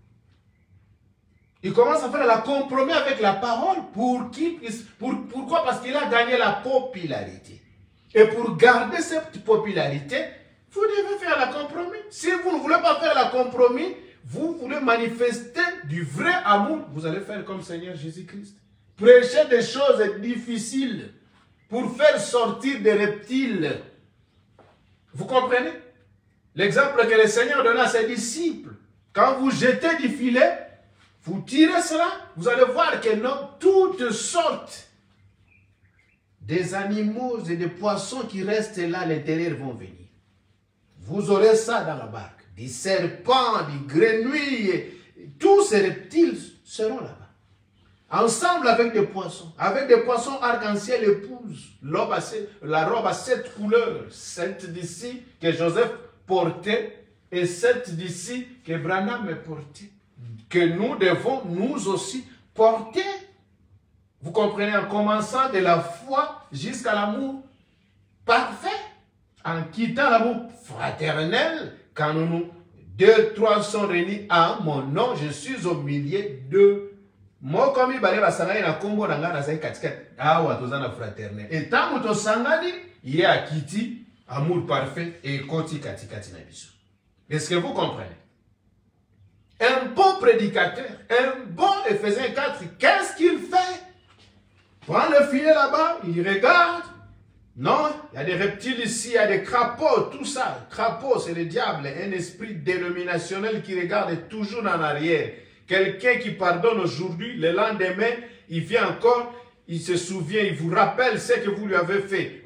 Il commence à faire la compromis avec la parole. Pourquoi? Parce qu'il a gagné la popularité. Et pour garder cette popularité, vous devez faire la compromis. Si vous ne voulez pas faire la compromis, vous voulez manifester du vrai amour, vous allez faire comme Seigneur Jésus-Christ. Prêcher des choses difficiles pour faire sortir des reptiles. Vous comprenez? L'exemple que le Seigneur donne à ses disciples. Quand vous jetez du filet, vous tirez cela, vous allez voir que non, toutes sortes des animaux et des poissons qui restent là à l'intérieur vont venir. Vous aurez ça dans la barque. Des serpents, des grenouilles, tous ces reptiles seront là-bas. Ensemble avec des poissons arc-en-ciel épouse. La robe à 7 couleurs. 7 d'ici que Joseph portait et 7 d'ici que Branham portait. Que nous devons nous aussi porter. Vous comprenez, en commençant de la foi jusqu'à l'amour parfait. En quittant l'amour fraternel, quand nous 2, 3 sont réunis en mon nom, je suis au milieu d'eux. Moi, comme il balé basangani na kombo na ngana sai katikati. Awa tozana fraternel. Et tant que tosangani, il y a kiti, amour parfait et koti katikati na biso. Est-ce que vous comprenez? Un bon prédicateur, un bon Éphésiens 4, qu'est-ce qu'il fait? Prend le filet là-bas, il regarde. Non, il y a des reptiles ici, il y a des crapauds, tout ça. Crapaud, c'est le diable, un esprit dénominationnel qui regarde toujours en arrière. Quelqu'un qui pardonne aujourd'hui, le lendemain, il vient encore, il se souvient, il vous rappelle ce que vous lui avez fait.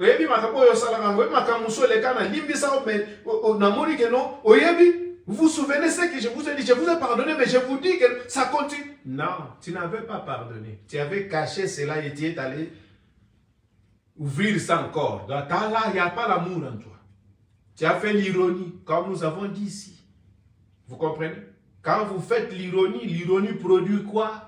Vous vous souvenez ce que je vous ai dit? Je vous ai pardonné, mais je vous dis que ça continue. Non, tu n'avais pas pardonné. Tu avais caché cela et tu es allé ouvrir ça encore. Là, il n'y a pas l'amour en toi. Tu as fait l'ironie, comme nous avons dit ici. Vous comprenez? Quand vous faites l'ironie produit quoi?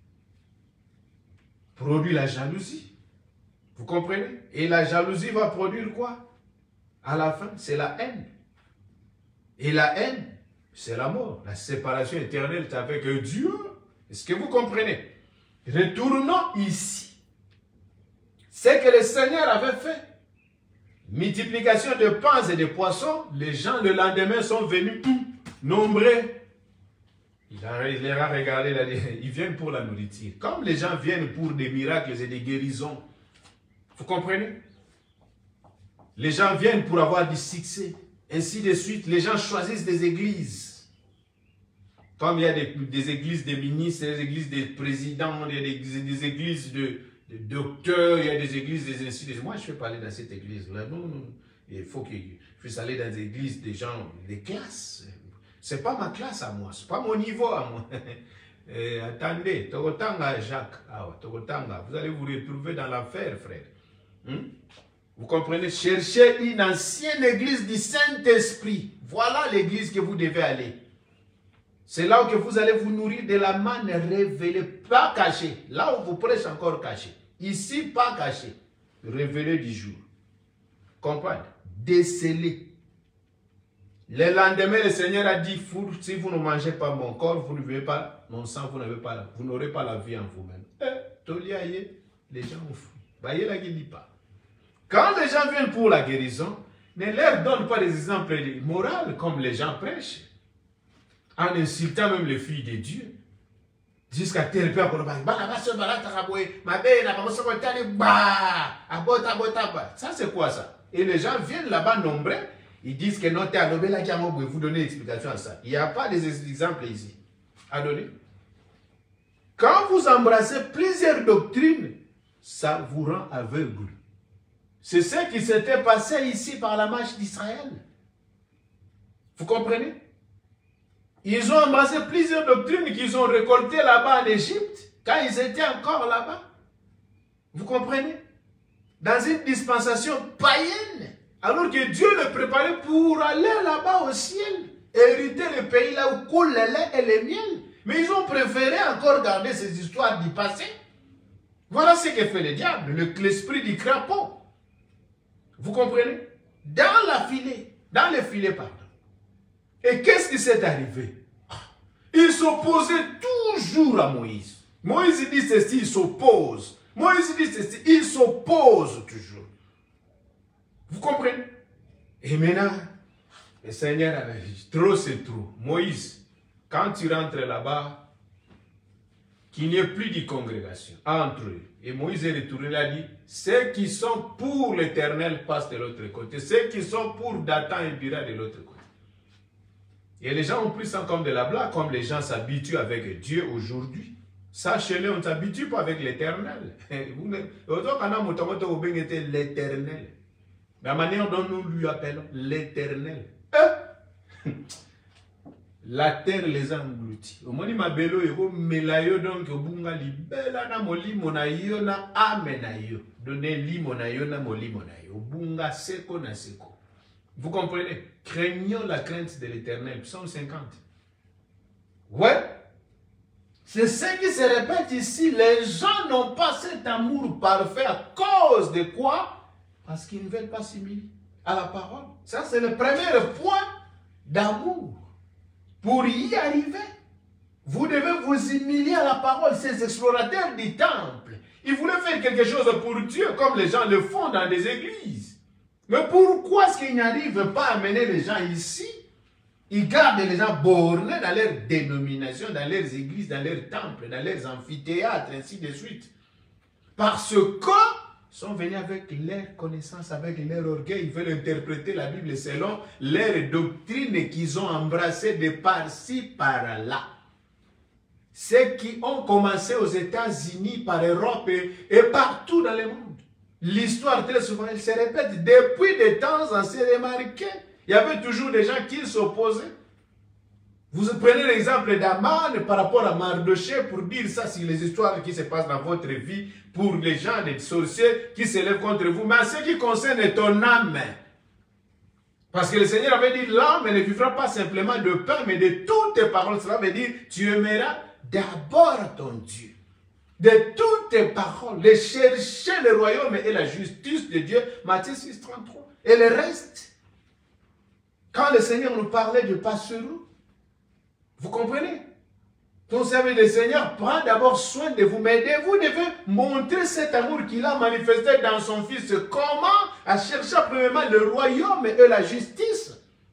Produit la jalousie. Vous comprenez? Et la jalousie va produire quoi? À la fin, c'est la haine. Et la haine, c'est la mort. La séparation éternelle est avec Dieu. Est-ce que vous comprenez? Retournons ici. C'est que le Seigneur avait fait. Multiplication de pains et de poissons. Les gens le lendemain sont venus nombreux. Il leur a regardé, il a dit, ils viennent pour la nourriture. Comme les gens viennent pour des miracles et des guérisons. Vous comprenez? Les gens viennent pour avoir du succès. Ainsi de suite, les gens choisissent des églises. Comme il y a des églises de ministres, des églises de présidents, il y a des églises de docteurs, il y a des églises des ainsi de suite. Moi, je ne vais pas aller dans cette église-là. Non. Il faut que je puisse aller dans des églises des gens, des classes. Ce n'est pas ma classe à moi, ce n'est pas mon niveau à moi. Attendez, Togotanga, Jacques, Togotanga, vous allez vous retrouver dans l'enfer, frère. Vous comprenez? Cherchez une ancienne église du Saint-Esprit. Voilà l'église que vous devez aller. C'est là où vous allez vous nourrir de la manne révélée, pas cachée. Là où vous prêchez encore caché. Ici, pas caché. Révélé du jour. Comprenez? Décelé. Le lendemain, le Seigneur a dit, si vous ne mangez pas mon corps, vous ne verrez pas mon sang, vous n'aurez pas la vie en vous-même. Les gens ont fui. Voyez là qu'il ne dit pas. Quand les gens viennent pour la guérison, ne leur donne pas des exemples moraux comme les gens prêchent. En insultant même les filles de Dieu. Jusqu'à tel père qu'on va ça c'est quoi ça? Et les gens viennent là-bas nombreux. Ils disent que non, tu as nommé la Kiamo, vous donner l'explication à ça. Il n'y a pas des exemples ici à donner. Quand vous embrassez plusieurs doctrines, ça vous rend aveugle. C'est ce qui s'était passé ici par la marche d'Israël. Vous comprenez? Ils ont embrassé plusieurs doctrines qu'ils ont récoltées là-bas en Égypte, quand ils étaient encore là-bas. Vous comprenez? Dans une dispensation païenne. Alors que Dieu le préparait pour aller là-bas au ciel, hériter le pays là où coule le lait et le miel. Mais ils ont préféré encore garder ces histoires du passé. Voilà ce que fait le diable, l'esprit du crapaud. Vous comprenez? Dans le filet, pardon. Et qu'est-ce qui s'est arrivé? Il s'opposait toujours à Moïse. Moïse dit ceci, il s'oppose. Moïse dit ceci, il s'oppose toujours. Vous comprenez? Et maintenant, le Seigneur avait dit, trop c'est trop. Moïse, quand tu rentres là-bas, qu'il n'y ait plus de congrégation entre eux. Et Moïse est retourné là, dit, ceux qui sont pour l'Éternel passent de l'autre côté. Ceux qui sont pour Dathan et Bira de l'autre côté. Et les gens ont pris ça comme de la blague, comme les gens s'habituent avec Dieu aujourd'hui. Sachez-le, on ne s'habitue pas avec l'Éternel. L'Éternel. La manière dont nous lui appelons l'Éternel. La terre les a engloutis. Au moins, ma belo ego melayo donc bunga libela na molimo na yo na amenayo. Donner limo na yo na molimo na yo. Bunga seko na seko. Vous comprenez? Craignons la crainte de l'Éternel. Psaume 50. Ouais. C'est ce qui se répète ici. Les gens n'ont pas cet amour parfait à cause de quoi? Parce qu'ils ne veulent pas s'humilier à la parole. Ça, c'est le premier point d'amour. Pour y arriver, vous devez vous humilier à la parole. Ces explorateurs du temple, ils voulaient faire quelque chose pour Dieu, comme les gens le font dans des églises. Mais pourquoi est-ce qu'ils n'arrivent pas à amener les gens ici? Ils gardent les gens bornés dans leurs dénominations, dans leurs églises, dans leurs temples, dans leurs amphithéâtres, ainsi de suite. Parce que sont venus avec leur connaissance, avec leur orgueil. Ils veulent interpréter la Bible selon leurs doctrines qu'ils ont embrassées de par-ci, par-là. Ceux qui ont commencé aux États-Unis, par Europe et partout dans le monde. L'histoire, très souvent, elle se répète. Depuis des temps anciens, remarquez, il y avait toujours des gens qui s'opposaient. Vous prenez l'exemple d'Aman par rapport à Mardoché pour dire ça sur les histoires qui se passent dans votre vie, pour les gens, des sorciers qui se lèvent contre vous. Mais en ce qui concerne ton âme, Parce que le Seigneur avait dit, l'homme ne vivra pas simplement de pain, mais de toutes tes paroles. Cela veut dire, tu aimeras d'abord ton Dieu. De toutes tes paroles, de chercher le royaume et la justice de Dieu. Matthieu 6, 33. Et le reste, quand le Seigneur nous parlait de passereau, vous comprenez? Donc, vous savez, le Seigneur prend d'abord soin de vous, mais vous devez montrer cet amour qu'il a manifesté dans son Fils. Comment? À chercher premièrement le royaume et la justice.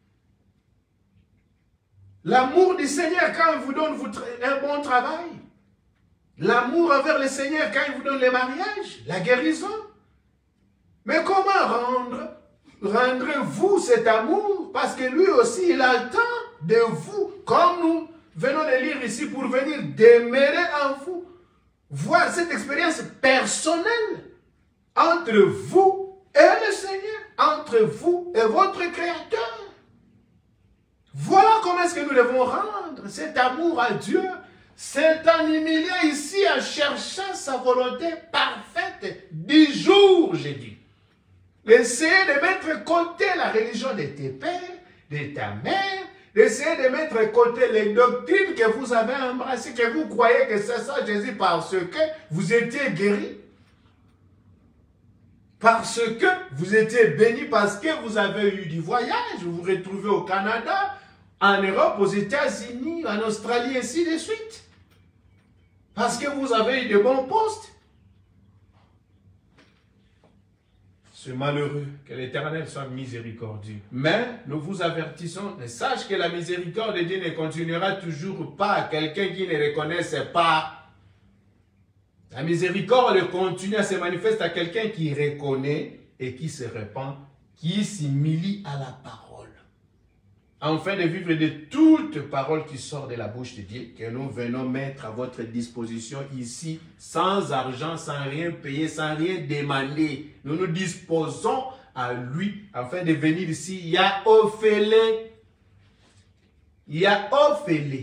L'amour du Seigneur quand il vous donne un bon travail. L'amour envers le Seigneur quand il vous donne le mariage, la guérison. Mais comment rendrez-vous cet amour? Parce que lui aussi, il attend de vous, comme nous venons de lire ici, pour venir demeurer en vous. Voir cette expérience personnelle entre vous et le Seigneur, entre vous et votre Créateur. Voilà comment est-ce que nous devons rendre cet amour à Dieu. C'est en humiliant ici, en cherchant sa volonté parfaite du jour, j'ai dit. Essayez de mettre de côté la religion de tes pères, de ta mère, d'essayer de mettre de côté les doctrines que vous avez embrassées, que vous croyez que c'est ça Jésus parce que vous étiez guéri. Parce que vous étiez béni, parce que vous avez eu du voyage, vous vous retrouvez au Canada, en Europe, aux États-Unis, en Australie, ainsi de suite. Parce que vous avez eu de bons postes. C'est malheureux, que l'Éternel soit miséricordieux. Mais nous vous avertissons, et sache que la miséricorde de Dieu ne continuera toujours pas à quelqu'un qui ne reconnaisse pas. La miséricorde continue à se manifester à quelqu'un qui reconnaît et qui se répand, qui s'humilie à la parole. Afin de vivre de toute parole qui sort de la bouche de Dieu, que nous venons mettre à votre disposition ici, sans argent, sans rien payer, sans rien demander. Nous nous disposons à lui, afin de venir ici. Il y a orphelin. Il y a orphelin.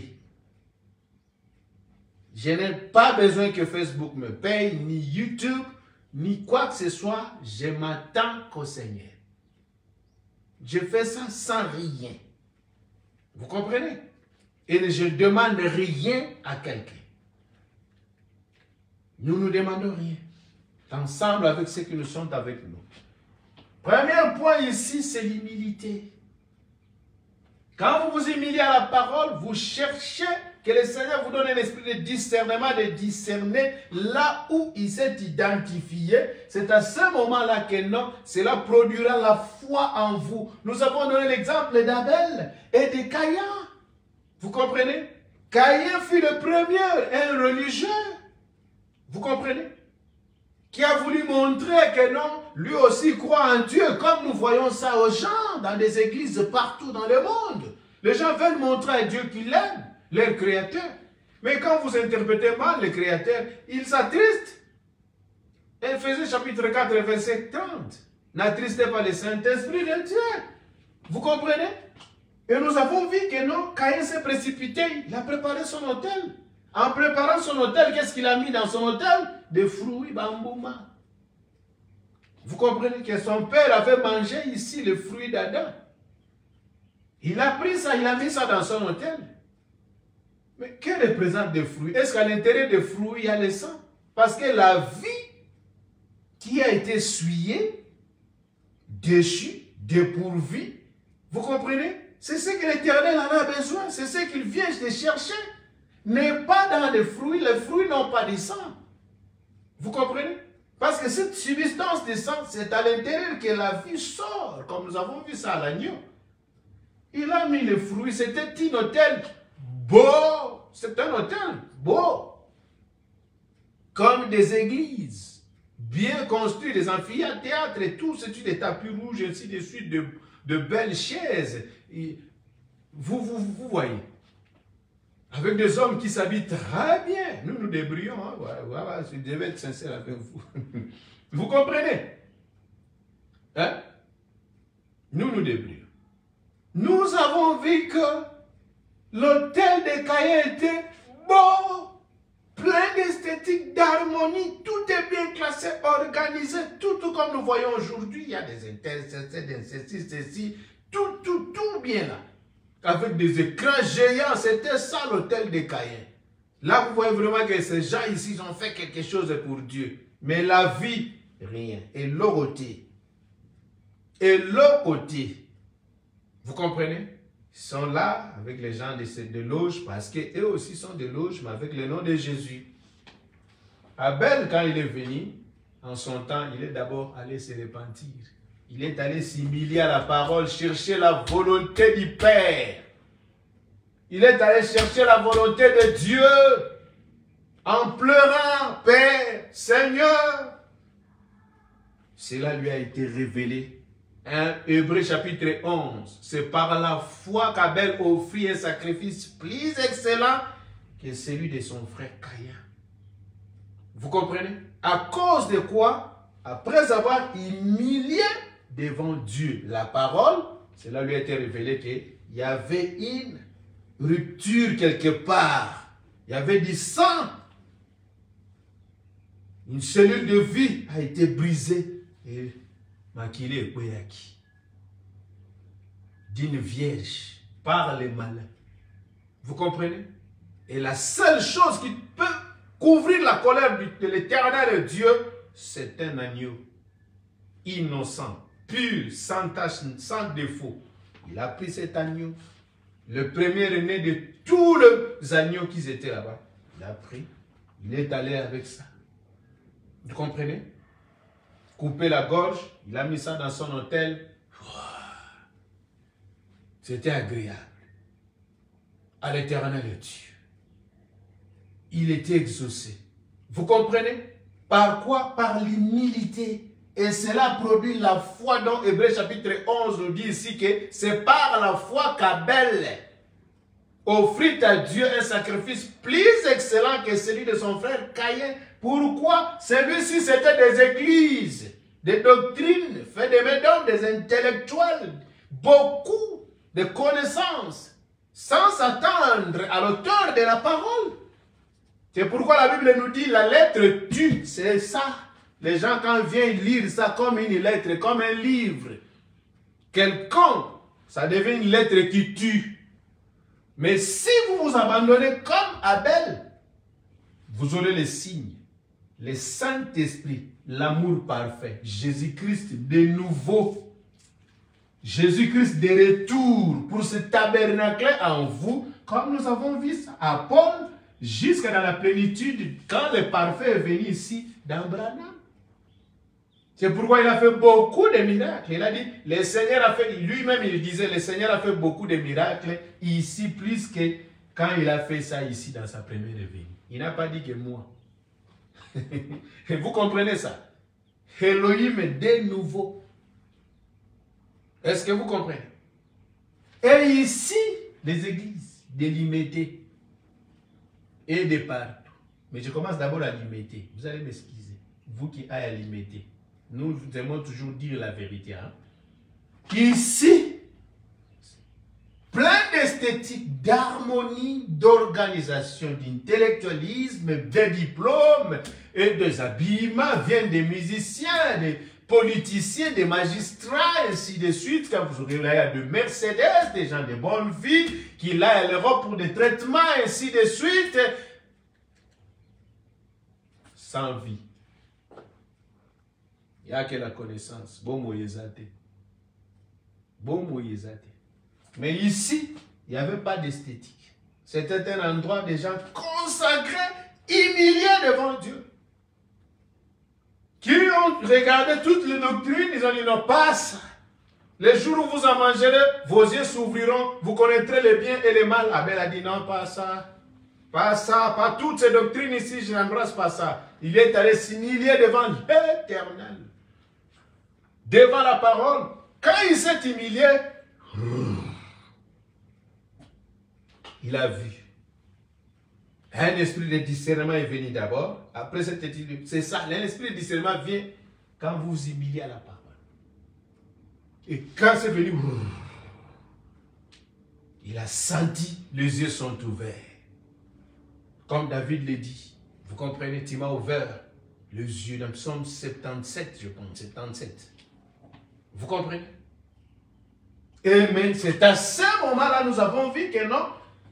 Je n'ai pas besoin que Facebook me paye, ni YouTube, ni quoi que ce soit. Je m'attends qu'au Seigneur. Je fais ça sans rien. Vous comprenez? Et je ne demande rien à quelqu'un. Nous ne demandons rien. Ensemble avec ceux qui nous sont avec nous. Premier point ici, c'est l'humilité. Quand vous vous humiliez à la parole, vous cherchez que le Seigneur vous donne un esprit de discernement, de discerner là où il s'est identifié. C'est à ce moment-là que non, cela produira la foi en vous. Nous avons donné l'exemple d'Abel et de Caïn. Vous comprenez? Caïn fut le premier, un religieux. Vous comprenez? Qui a voulu montrer que non, lui aussi croit en Dieu, comme nous voyons ça aux gens, dans des églises partout dans le monde. Les gens veulent montrer à Dieu qu'ils l'aiment, leur Créateur. Mais quand vous interprétez mal le Créateur, il s'attriste. Éphésiens chapitre 4, verset 30. N'attristez pas le Saint-Esprit de Dieu. Vous comprenez? Et nous avons vu que non, Caïn s'est précipité, il a préparé son autel. En préparant son autel, qu'est-ce qu'il a mis dans son autel? Des fruits bambouma. Vous comprenez que son père avait mangé ici les fruits d'Adam. Il a pris ça, il a mis ça dans son autel. Mais que représente des fruits? Est-ce qu'à l'intérieur des fruits, il y a le sang? Parce que la vie qui a été souillée, déchue, dépourvue, vous comprenez? C'est ce que l'Éternel en a besoin, c'est ce qu'il vient de chercher. N'est pas dans les fruits n'ont pas de sang. Vous comprenez? Parce que cette substance de sang, c'est à l'intérieur que la vie sort, comme nous avons vu ça à l'agneau. Il a mis les fruits, c'était un hôtel beau, c'est un hôtel beau, comme des églises, bien construites, des amphithéâtres et tout, c'est des tapis rouges, ainsi de suite, de belles chaises. Et vous voyez. Avec des hommes qui s'habillent très bien. Nous nous débrouillons. Hein? Voilà, je devais être sincère avec vous. Vous comprenez? Hein? Nous nous débrouillons. Nous avons vu que l'hôtel de Caïn était beau, plein d'esthétique, d'harmonie. Tout est bien classé, organisé, tout comme nous voyons aujourd'hui. Il y a des intercesseurs, ceci. tout bien là. Avec des écrans géants, c'était ça l'hôtel de Caïn. Là, vous voyez vraiment que ces gens ici, ils ont fait quelque chose pour Dieu. Mais la vie, rien. Et l'autre côté. Et l'autre côté. Vous comprenez? Ils sont là avec les gens de loges parce qu'eux aussi sont des loges, mais avec le nom de Jésus. Abel, quand il est venu, en son temps, il est d'abord allé se repentir. Il est allé s'humilier à la parole, chercher la volonté du Père. Il est allé chercher la volonté de Dieu en pleurant, Père, Seigneur. Cela lui a été révélé. Hébreux chapitre 11. C'est par la foi qu'Abel offrit un sacrifice plus excellent que celui de son frère Caïn. Vous comprenez? À cause de quoi? Après avoir humilié devant Dieu la parole, cela lui a été révélé qu'il y avait une rupture quelque part. Il y avait du sang. Une cellule de vie a été brisée et maquillée d'une vierge par les malins. Vous comprenez? Et la seule chose qui peut couvrir la colère de l'Éternel Dieu, c'est un agneau innocent, pur, sans tache, sans défaut. Il a pris cet agneau, le premier-né de tous les agneaux qui étaient là-bas. Il a pris, il est allé avec ça. Vous comprenez? Couper la gorge, il a mis ça dans son hôtel. C'était agréable. À l'Éternel Dieu. Il était exaucé. Vous comprenez? Par quoi? Par l'humilité. Et cela produit la foi dont Hébreux chapitre 11 nous dit ici que c'est par la foi qu'Abel offrit à Dieu un sacrifice plus excellent que celui de son frère Caïn. Pourquoi? Celui-ci c'était des églises, des doctrines, fait des médons, des intellectuels, beaucoup de connaissances, sans s'attendre à l'auteur de la parole. C'est pourquoi la Bible nous dit la lettre tue, c'est ça. Les gens quand viennent lire ça comme une lettre, comme un livre, quelconque, ça devient une lettre qui tue. Mais si vous vous abandonnez comme Abel, vous aurez les signes, le Saint-Esprit, l'amour parfait, Jésus-Christ de nouveau, Jésus-Christ de retour pour se tabernacler en vous, comme nous avons vu ça à Paul, jusqu'à dans la plénitude, quand le parfait est venu ici, dans Branham. C'est pourquoi il a fait beaucoup de miracles. Il a dit, le Seigneur a fait, lui-même il disait, le Seigneur a fait beaucoup de miracles ici, plus que quand il a fait ça ici dans sa première venue. Il n'a pas dit que moi. Vous comprenez ça? Elohim de nouveau. Est-ce que vous comprenez? Et ici, les églises délimitées et de partout. Mais je commence d'abord à limiter. Vous allez m'excuser. Vous qui avez à limiter. Nous aimons toujours dire la vérité. Hein? Ici, plein d'esthétique, d'harmonie, d'organisation, d'intellectualisme, des diplômes et des habillements viennent des musiciens, des politiciens, des magistrats, ainsi de suite. Quand vous aurez là, de Mercedes, des gens de bonne vie, qui là à l'Europe pour des traitements, ainsi de suite. Sans vie. Il n'y a que la connaissance. Bon moyezate. Bon moyezate. Mais ici, il n'y avait pas d'esthétique. C'était un endroit des gens consacrés, humiliés devant Dieu. Qui ont regardé toutes les doctrines, ils ont dit non, pas ça. Le jour où vous en mangerez, vos yeux s'ouvriront, vous connaîtrez le bien et le mal. Abel a dit non, pas ça. Pas ça, pas toutes ces doctrines ici, je n'embrasse pas ça. Il est allé s'humilier devant l'Éternel. Devant la parole. Quand il s'est humilié, il a vu. Un esprit de discernement est venu d'abord. Après cette étude, c'est ça. L'esprit de discernement vient quand vous vous humiliez à la parole. Et quand c'est venu, il a senti, les yeux sont ouverts. Comme David le dit. Vous comprenez, tu m'as ouvert les yeux dans Psaume 77, je pense, 77. Vous comprenez? Mais c'est à ce moment-là, nous avons vu que non,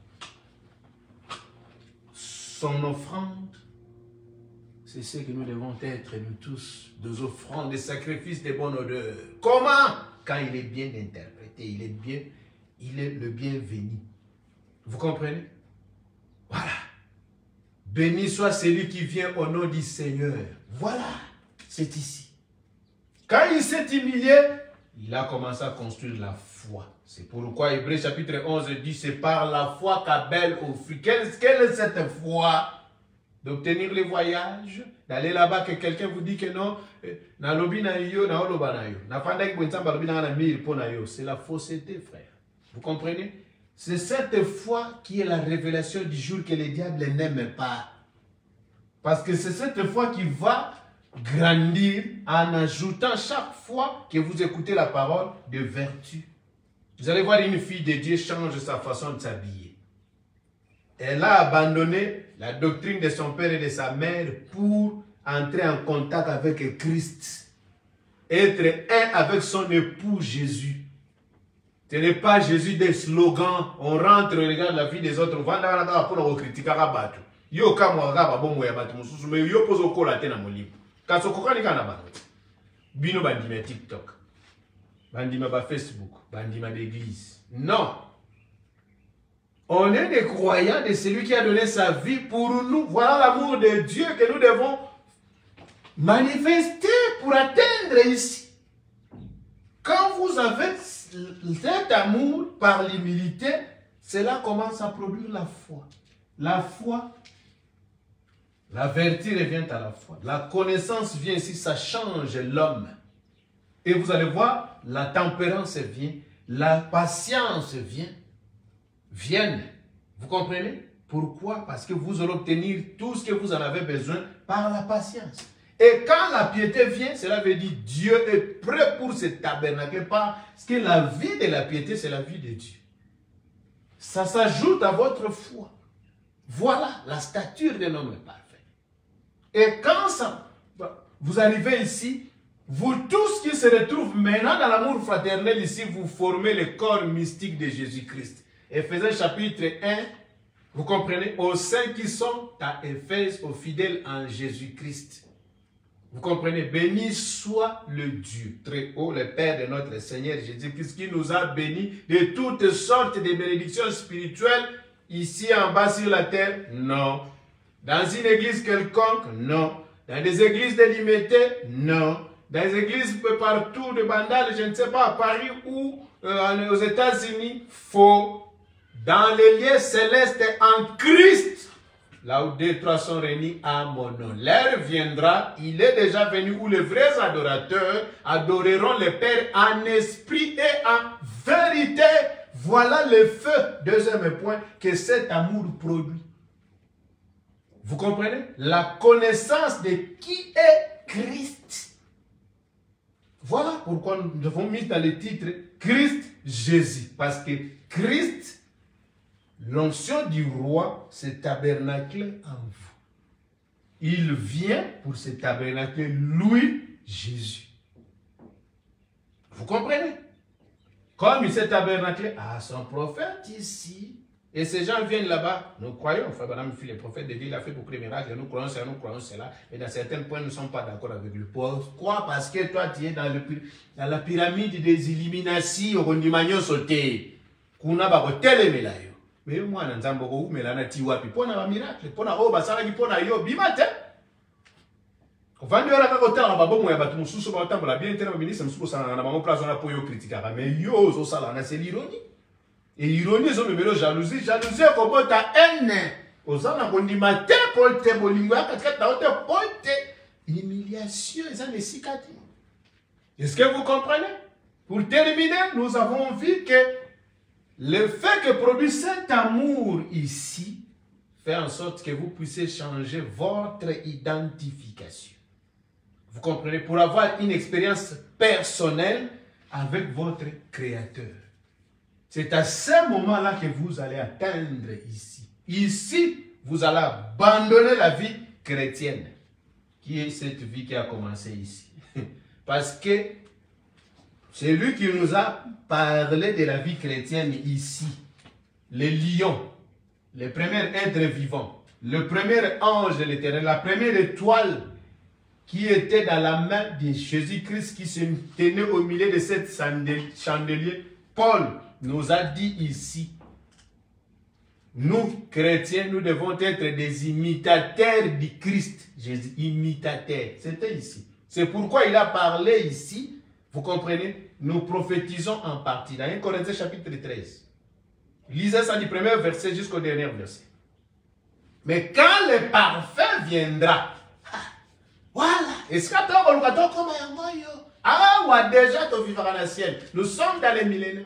son offrande, c'est ce que nous devons être, nous tous, des offrandes, des sacrifices de bonne odeur. Comment? Quand il est bien interprété, il est le bienvenu. Vous comprenez? Voilà. Béni soit celui qui vient au nom du Seigneur. Voilà, c'est ici. Quand il s'est humilié, il a commencé à construire la foi. C'est pourquoi Hébreux chapitre 11 dit, c'est par la foi qu'Abel offrit. Quelle est cette foi? D'obtenir les voyages, d'aller là-bas, que quelqu'un vous dit que non, c'est la fausseté, frère. Vous comprenez? C'est cette foi qui est la révélation du jour que le diable n'aime pas. Parce que c'est cette foi qui va grandir en ajoutant chaque fois que vous écoutez la parole de vertu. Vous allez voir une fille de Dieu change sa façon de s'habiller. Elle a abandonné la doctrine de son père et de sa mère pour entrer en contact avec Christ. Être un avec son époux Jésus. Ce n'est pas Jésus des slogans. On rentre, on regarde la vie des autres. On va pour critiquer la bateau. Yo kamwa gaba bomo ya batu mususu me yo pozo kola tena molibu. Kaso kokani kana ba. Bino bandima TikTok. Bandima ba Facebook, bandima d'église. Non. On est des croyants de celui qui a donné sa vie pour nous. Voilà l'amour de Dieu que nous devons manifester pour atteindre ici. Quand vous avez cet amour par l'humilité, cela commence à produire la foi. La foi, la vertu revient à la foi. La connaissance vient ici, ça change l'homme. Et vous allez voir, la tempérance vient, la patience vient. Viennent. Vous comprenez? Pourquoi? Parce que vous allez obtenir tout ce que vous en avez besoin par la patience. Et quand la piété vient, cela veut dire Dieu est prêt pour se tabernacle. Parce que la vie de la piété, c'est la vie de Dieu. Ça s'ajoute à votre foi. Voilà la stature d'un homme parfait. Et quand ça, vous arrivez ici, vous tous qui se retrouvent maintenant dans l'amour fraternel ici, vous formez le corps mystique de Jésus-Christ. Éphésiens chapitre 1, vous comprenez, aux saints qui sont à Éphèse, aux fidèles en Jésus-Christ. Vous comprenez, béni soit le Dieu très haut, le Père de notre Seigneur Jésus-Christ, qui nous a bénis de toutes sortes de bénédictions spirituelles, ici en bas sur la terre, non. Dans une église quelconque, non. Dans des églises délimitées, non. Dans des églises partout de Bandal, je ne sais pas, à Paris ou aux États-Unis, faux. Dans les lieux célestes en Christ, là où 2-3 sont réunis à mon nom. L'heure viendra, il est déjà venu, où les vrais adorateurs adoreront le Père en esprit et en vérité. Voilà le feu, deuxième point, que cet amour produit. Vous comprenez? La connaissance de qui est Christ. Voilà pourquoi nous avons mis dans le titre Christ Jésus. Parce que Christ, l'onction du roi, se tabernacle en vous. Il vient pour se tabernacler, lui, Jésus. Vous comprenez? Comme il s'est tabernaclé à son prophète ici, et ces gens viennent là-bas, nous croyons, frère Branham, le prophète de Dieu, il a fait beaucoup de miracles, nous croyons cela, mais dans certains points, nous ne sommes pas d'accord avec lui. Pourquoi? Parce que toi, tu es dans la pyramide des illuminations, on dit magnon sauté, qu'on a pas tel là. Mais moi, je ne sais pas mais là, tu vois, pour un miracle, pour un robe, ça va pour un yo, bimate. Quand on a un bon moyen, on sous bien le ministre, on place pour critiquer. Mais yo, c'est l'ironie. Et l'ironie, c'est le jalousie. Jalousie, comme tu as haine. Aux gens, on dit matin, pour te bolingua, parce que tu as porté l'humiliation, et ça ne s'y casse. Est-ce que vous comprenez? Pour terminer, nous avons vu que le fait que produit cet amour ici fait en sorte que vous puissiez changer votre identification. Vous comprenez? Pour avoir une expérience personnelle avec votre Créateur. C'est à ce moment-là que vous allez atteindre ici. Ici, vous allez abandonner la vie chrétienne. Qui est cette vie qui a commencé ici? Parce que C'est lui qui nous a parlé de la vie chrétienne ici. Les lions, les premiers êtres vivants, le premier ange de l'Éternel, la première étoile qui était dans la main de Jésus-Christ qui se tenait au milieu de cette chandelier. Paul nous a dit ici, nous, chrétiens, nous devons être des imitateurs du Christ. Jésus, imitateurs. C'était ici. C'est pourquoi il a parlé ici. Vous comprenez? Nous prophétisons en partie. Dans 1 Corinthiens chapitre 13. Lisez ça du premier verset jusqu'au dernier verset. Mais quand le parfait viendra, voilà. Est-ce que tu as comme ah, ouais, déjà tu vivras dans le ciel. Nous sommes dans les millénaires.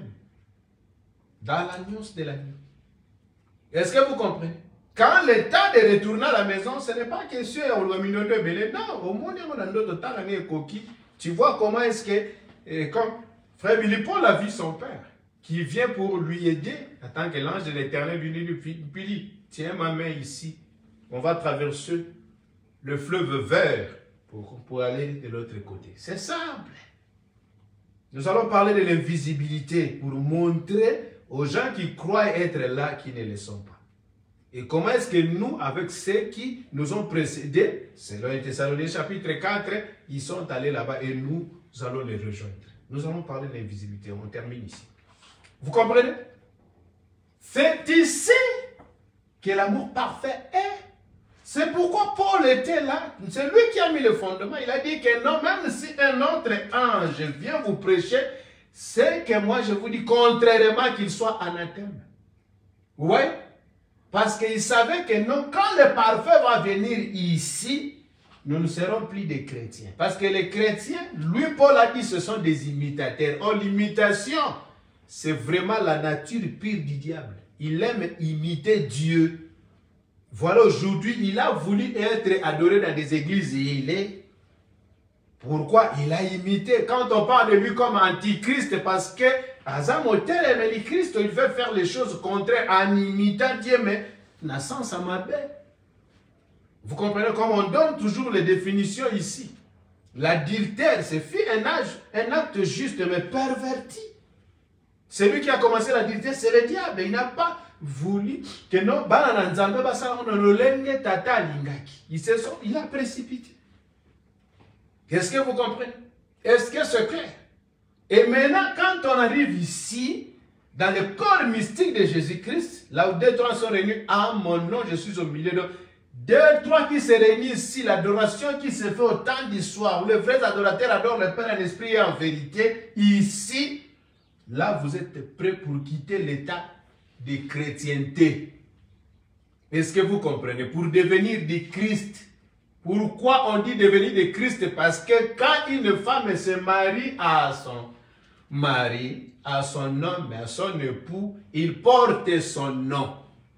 Dans l'alliance de l'agneau. Est-ce que vous comprenez? Quand le temps de retourner à la maison, ce n'est pas question de belé. Non, au moins, on a d'autres temps, tu vois comment est-ce que, comme frère Billy Paul a vu son père, qui vient pour lui aider, en tant que l'ange de l'Éternel lui dit, tiens ma main ici, on va traverser le fleuve vert pour aller de l'autre côté. C'est simple. Nous allons parler de l'invisibilité pour montrer aux gens qui croient être là, qui ne le sont pas. Et comment est-ce que nous, avec ceux qui nous ont précédés, selon les Thessaloniciens chapitre 4, ils sont allés là-bas et nous allons les rejoindre. Nous allons parler de l'invisibilité. On termine ici. Vous comprenez? C'est ici que l'amour parfait est. C'est pourquoi Paul était là. C'est lui qui a mis le fondement. Il a dit que non, même si un autre ange vient vous prêcher, c'est que moi je vous dis contrairement qu'il soit anathème. Oui. Parce qu'il savait que non, quand le parfait va venir ici, nous ne serons plus des chrétiens. Parce que les chrétiens, lui Paul a dit, ce sont des imitateurs. Oh, l'imitation, c'est vraiment la nature pure du diable. Il aime imiter Dieu. Voilà, aujourd'hui, il a voulu être adoré dans des églises et il est. Pourquoi? Il a imité. Quand on parle de lui comme antichrist, parce que Azamotel, mais le Christ, il veut faire les choses contraires en imitant Dieu, mais n'a sens à ma bête. Vous comprenez comme on donne toujours les définitions ici. L'adultère, c'est un acte juste, mais perverti. Celui qui a commencé l'adultère, c'est le diable. Il n'a pas voulu que non, il a précipité. Est-ce que vous comprenez? Est-ce que c'est clair? Et maintenant, quand on arrive ici, dans le corps mystique de Jésus-Christ, là où 2, 3 sont réunis à mon nom, je suis au milieu de 2, 3 qui se réunissent ici, l'adoration qui se fait au temps du soir, où les vrais adorateurs adorent le Père en esprit et en vérité, ici, là, vous êtes prêts pour quitter l'état de chrétienté. Est-ce que vous comprenez? Pour devenir du Christ. Pourquoi on dit devenir de Christ? Parce que quand une femme se marie à son mari, à son homme, à son époux, il porte son nom.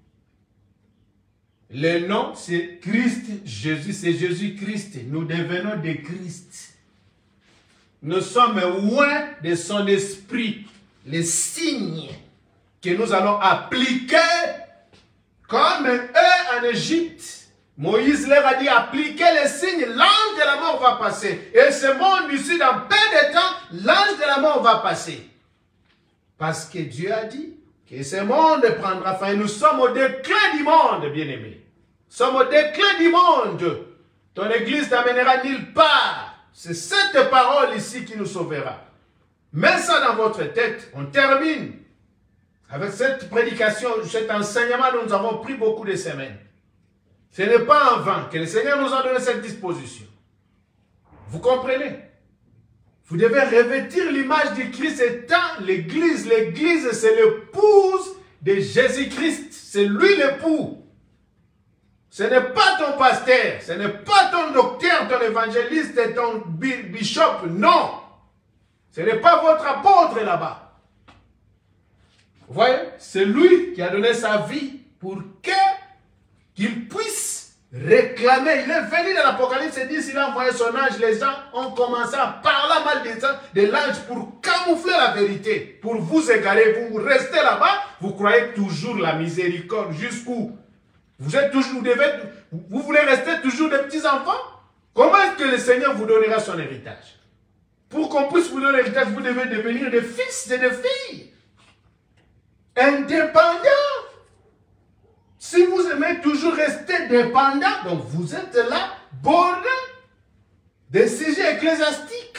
Le nom, c'est Christ Jésus, c'est Jésus-Christ. Nous devenons de Christ. Nous sommes loin de son esprit. Les signes que nous allons appliquer comme eux en Égypte. Moïse leur a dit, appliquez les signes, l'ange de la mort va passer. Et ce monde ici, dans peu de temps, l'ange de la mort va passer. Parce que Dieu a dit que ce monde prendra fin. Nous sommes au déclin du monde, bien-aimés. Nous sommes au déclin du monde. Ton église t'amènera nulle part. C'est cette parole ici qui nous sauvera. Mets ça dans votre tête. On termine avec cette prédication, cet enseignement dont nous avons pris beaucoup de semaines. Ce n'est pas en vain que le Seigneur nous a donné cette disposition. Vous comprenez? Vous devez revêtir l'image du Christ étant l'Église. L'Église, c'est l'épouse de Jésus-Christ. C'est lui l'époux. Ce n'est pas ton pasteur, ce n'est pas ton docteur, ton évangéliste, ton bishop. Non. Ce n'est pas votre apôtre là-bas. Vous voyez? C'est lui qui a donné sa vie pour qu'il puisse réclamer. Il est venu dans l'Apocalypse et dit, s'il a envoyé son ange, les gens ont commencé à parler mal de l'ange pour camoufler la vérité, pour vous égarer. Vous restez là-bas, vous croyez toujours la miséricorde. Jusqu'où? Vous êtes toujours, vous voulez rester toujours des petits enfants? Comment est-ce que le Seigneur vous donnera son héritage? Pour qu'on puisse vous donner l'héritage, vous devez devenir des fils et des filles. Indépendants. Si vous aimez toujours rester dépendant, donc vous êtes là, borné des sujets ecclésiastiques.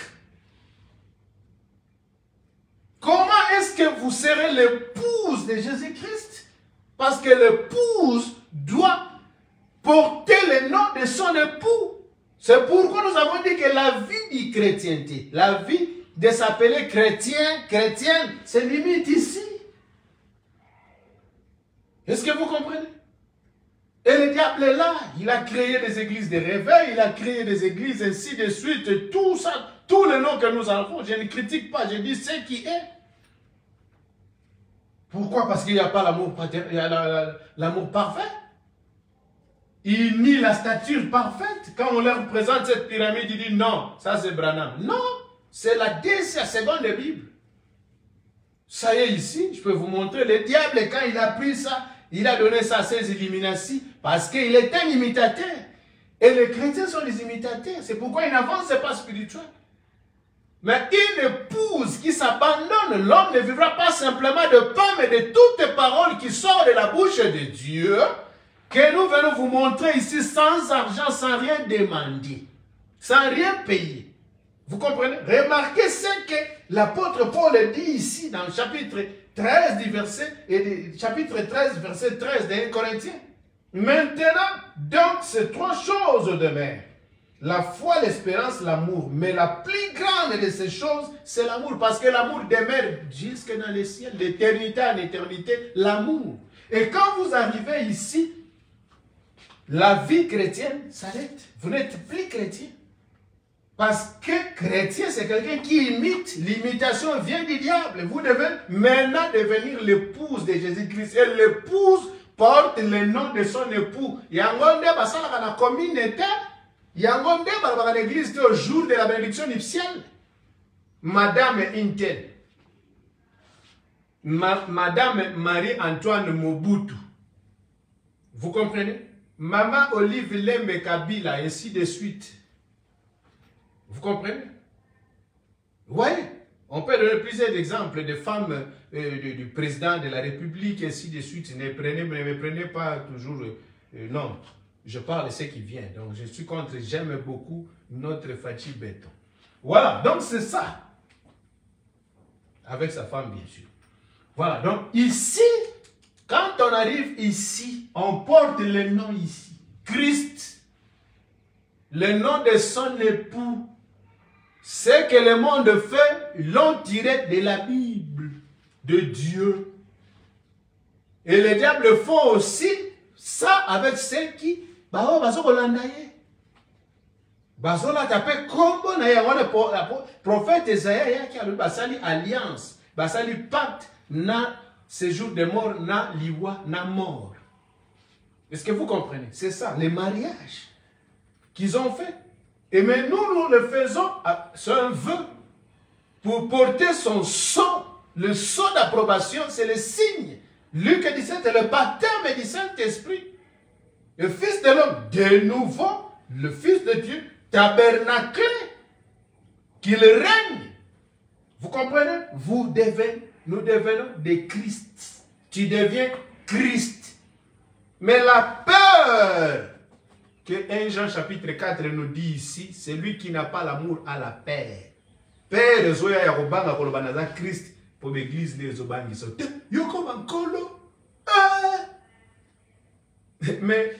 Comment est-ce que vous serez l'épouse de Jésus-Christ? Parce que l'épouse doit porter le nom de son époux. C'est pourquoi nous avons dit que la vie de chrétienté, la vie de s'appeler chrétien, chrétienne, c'est limite ici. Est-ce que vous comprenez? Et le diable est là. Il a créé des églises de réveil, il a créé des églises ainsi de suite, tout ça, tous les noms que nous avons. Je ne critique pas, je dis ce qui est. Pourquoi? Parce qu'il n'y a pas l'amour l'amour parfait. Il nie la stature parfaite. Quand on leur présente cette pyramide, il dit non, ça c'est Branham. Non, c'est la deuxième seconde de Bible. Ça y est ici, je peux vous montrer. Le diable, quand il a pris ça, il a donné ça à ses Illuminati parce qu'il est un imitateur. Et les chrétiens sont des imitateurs. C'est pourquoi ils n'avancent pas spirituel. Mais une épouse qui s'abandonne, l'homme ne vivra pas simplement de pain, mais de toutes les paroles qui sortent de la bouche de Dieu, que nous venons vous montrer ici sans argent, sans rien demander, sans rien payer. Vous comprenez? Remarquez ce que l'apôtre Paul dit ici dans le chapitre 13 du verset, chapitre 13, verset 13 de 1 Corinthiens. Maintenant, donc, ces trois choses demeurent. La foi, l'espérance, l'amour. Mais la plus grande de ces choses, c'est l'amour. Parce que l'amour demeure jusque dans les ciels, d'éternité en éternité, l'amour. Et quand vous arrivez ici, la vie chrétienne s'arrête. Vous n'êtes plus chrétien. Parce que chrétien, c'est quelqu'un qui imite. L'imitation vient du diable. Vous devez maintenant devenir l'épouse de Jésus-Christ. Et l'épouse porte le nom de son époux. Yangonde basala na communauté. Yangonde basala l'église au jour de la bénédiction nuptiale. Madame Intel. Madame Marie-Antoine Mobutu. Vous comprenez? Maman Olive Lembe Kabila, ainsi de suite. Vous comprenez? Oui, on peut donner plusieurs exemples de femmes du président de la République, ainsi de suite. Ne me prenez pas toujours... non, je parle de ce qui vient. Donc, je suis contre, j'aime beaucoup notre Fachi Béton. Voilà, donc c'est ça. Avec sa femme, bien sûr. Voilà, donc ici, quand on arrive ici, on porte le nom ici. Christ, le nom de son époux. Ce que le monde fait, ils l'ont tiré de la Bible, de Dieu. Et les diables font aussi ça avec ceux qui, prophète Esaïa qui a le basali alliance, basali pacte, na séjour de mort, na liwa, na mort. Est-ce que vous comprenez? C'est ça, les mariages qu'ils ont fait. Et mais nous le faisons, c'est un vœu, pour porter son sang, le sang d'approbation, c'est le signe. Luc 17, c'est le baptême du Saint-Esprit. Le Fils de l'homme, de nouveau, le Fils de Dieu, tabernaclé, qu'il règne. Vous comprenez? Nous devenons des Christ. Tu deviens Christ. Mais la peur que 1 Jean chapitre 4 nous dit ici, celui qui n'a pas l'amour a la paix. Père, Zoya Yarobanga Kolobanaza Christ pour l'église des Obangi. Yo comme un colo. Mais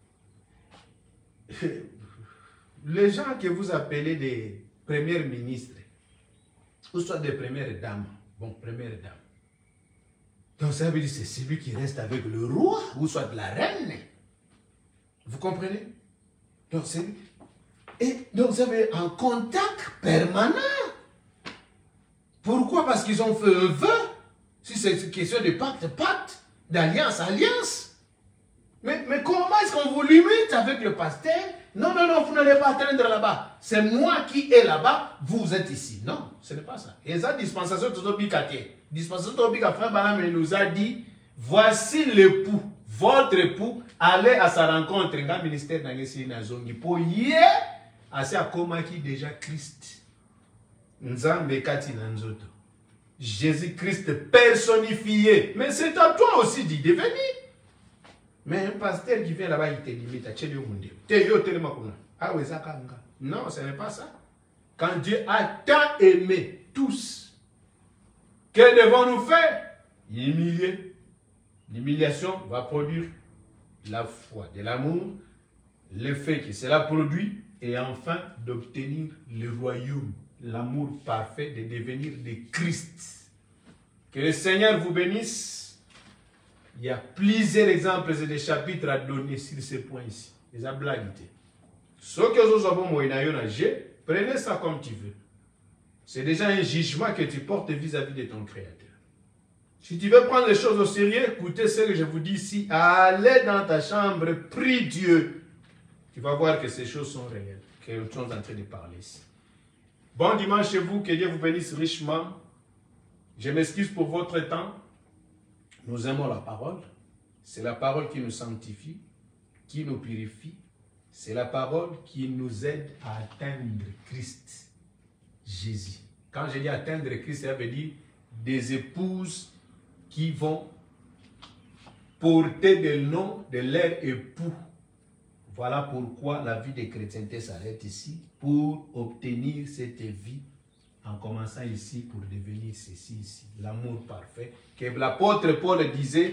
les gens que vous appelez des premiers ministres, ou soit des premières dames, bon, première dame. Donc ça veut dire que c'est celui qui reste avec le roi, ou soit la reine. Vous comprenez? Donc c'est... Et donc ça veut dire un contact permanent. Pourquoi? Parce qu'ils ont fait un vœu. Si c'est une question de pacte, pacte, d'alliance, alliance. Mais comment est-ce qu'on vous limite avec le pasteur? Non, non, non, vous n'allez pas atteindre là-bas. C'est moi qui est là-bas, vous êtes ici. Non, ce n'est pas ça. Et ça, dispensation de dispensation de frère Banam nous a dit, voici l'époux, votre époux, allez à sa rencontre. Dans le ministère de la pour y aller à ce qui déjà Christ. Nzambe kati na nzoto. Jésus-Christ personnifié. Mais c'est à toi aussi d'y devenir. Mais un pasteur qui vient là-bas, il te limite. Non, ce n'est pas ça. Quand Dieu a tant aimé tous, que devons-nous faire? Humilier. L'humiliation va produire la foi, de l'amour, le fait que cela produit, et enfin d'obtenir le royaume, l'amour parfait de devenir de Christ. Que le Seigneur vous bénisse. Il y a plusieurs exemples et des chapitres à donner sur ces points ici. Les ablaguités. Ce que nous avons prenez ça comme tu veux. C'est déjà un jugement que tu portes vis-à-vis de ton Créateur. Si tu veux prendre les choses au sérieux, écoutez ce que je vous dis ici. Allez dans ta chambre, prie Dieu. Tu vas voir que ces choses sont réelles, que nous sommes en train de parler ici. Bon dimanche chez vous, que Dieu vous bénisse richement. Je m'excuse pour votre temps. Nous aimons la parole. C'est la parole qui nous sanctifie, qui nous purifie. C'est la parole qui nous aide à atteindre Christ, Jésus. Quand je dis atteindre Christ, ça veut dire des épouses qui vont porter le nom de leur époux. Voilà pourquoi la vie de chrétienté s'arrête ici, pour obtenir cette vie, en commençant ici, pour devenir ceci ici, l'amour parfait, que l'apôtre Paul disait,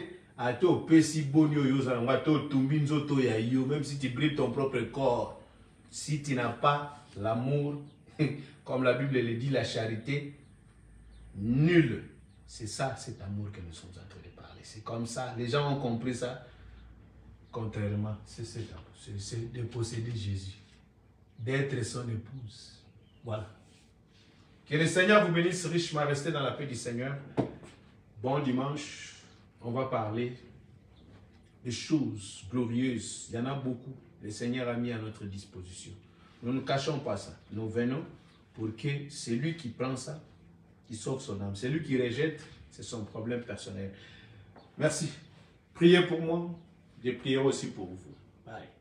même si tu brilles ton propre corps, si tu n'as pas l'amour, comme la Bible le dit, la charité, nul. C'est ça, cet amour que nous sommes en train de parler. C'est comme ça, les gens ont compris ça. Contrairement, c'est cet amour, c'est de posséder Jésus, d'être son épouse. Voilà. Que le Seigneur vous bénisse richement. Restez dans la paix du Seigneur. Bon dimanche. On va parler des choses glorieuses. Il y en a beaucoup. Le Seigneur a mis à notre disposition. Nous ne cachons pas ça. Nous venons pour que celui qui prend ça, qui sauve son âme. Celui qui rejette, c'est son problème personnel. Merci. Priez pour moi. Je prierai aussi pour vous. Bye.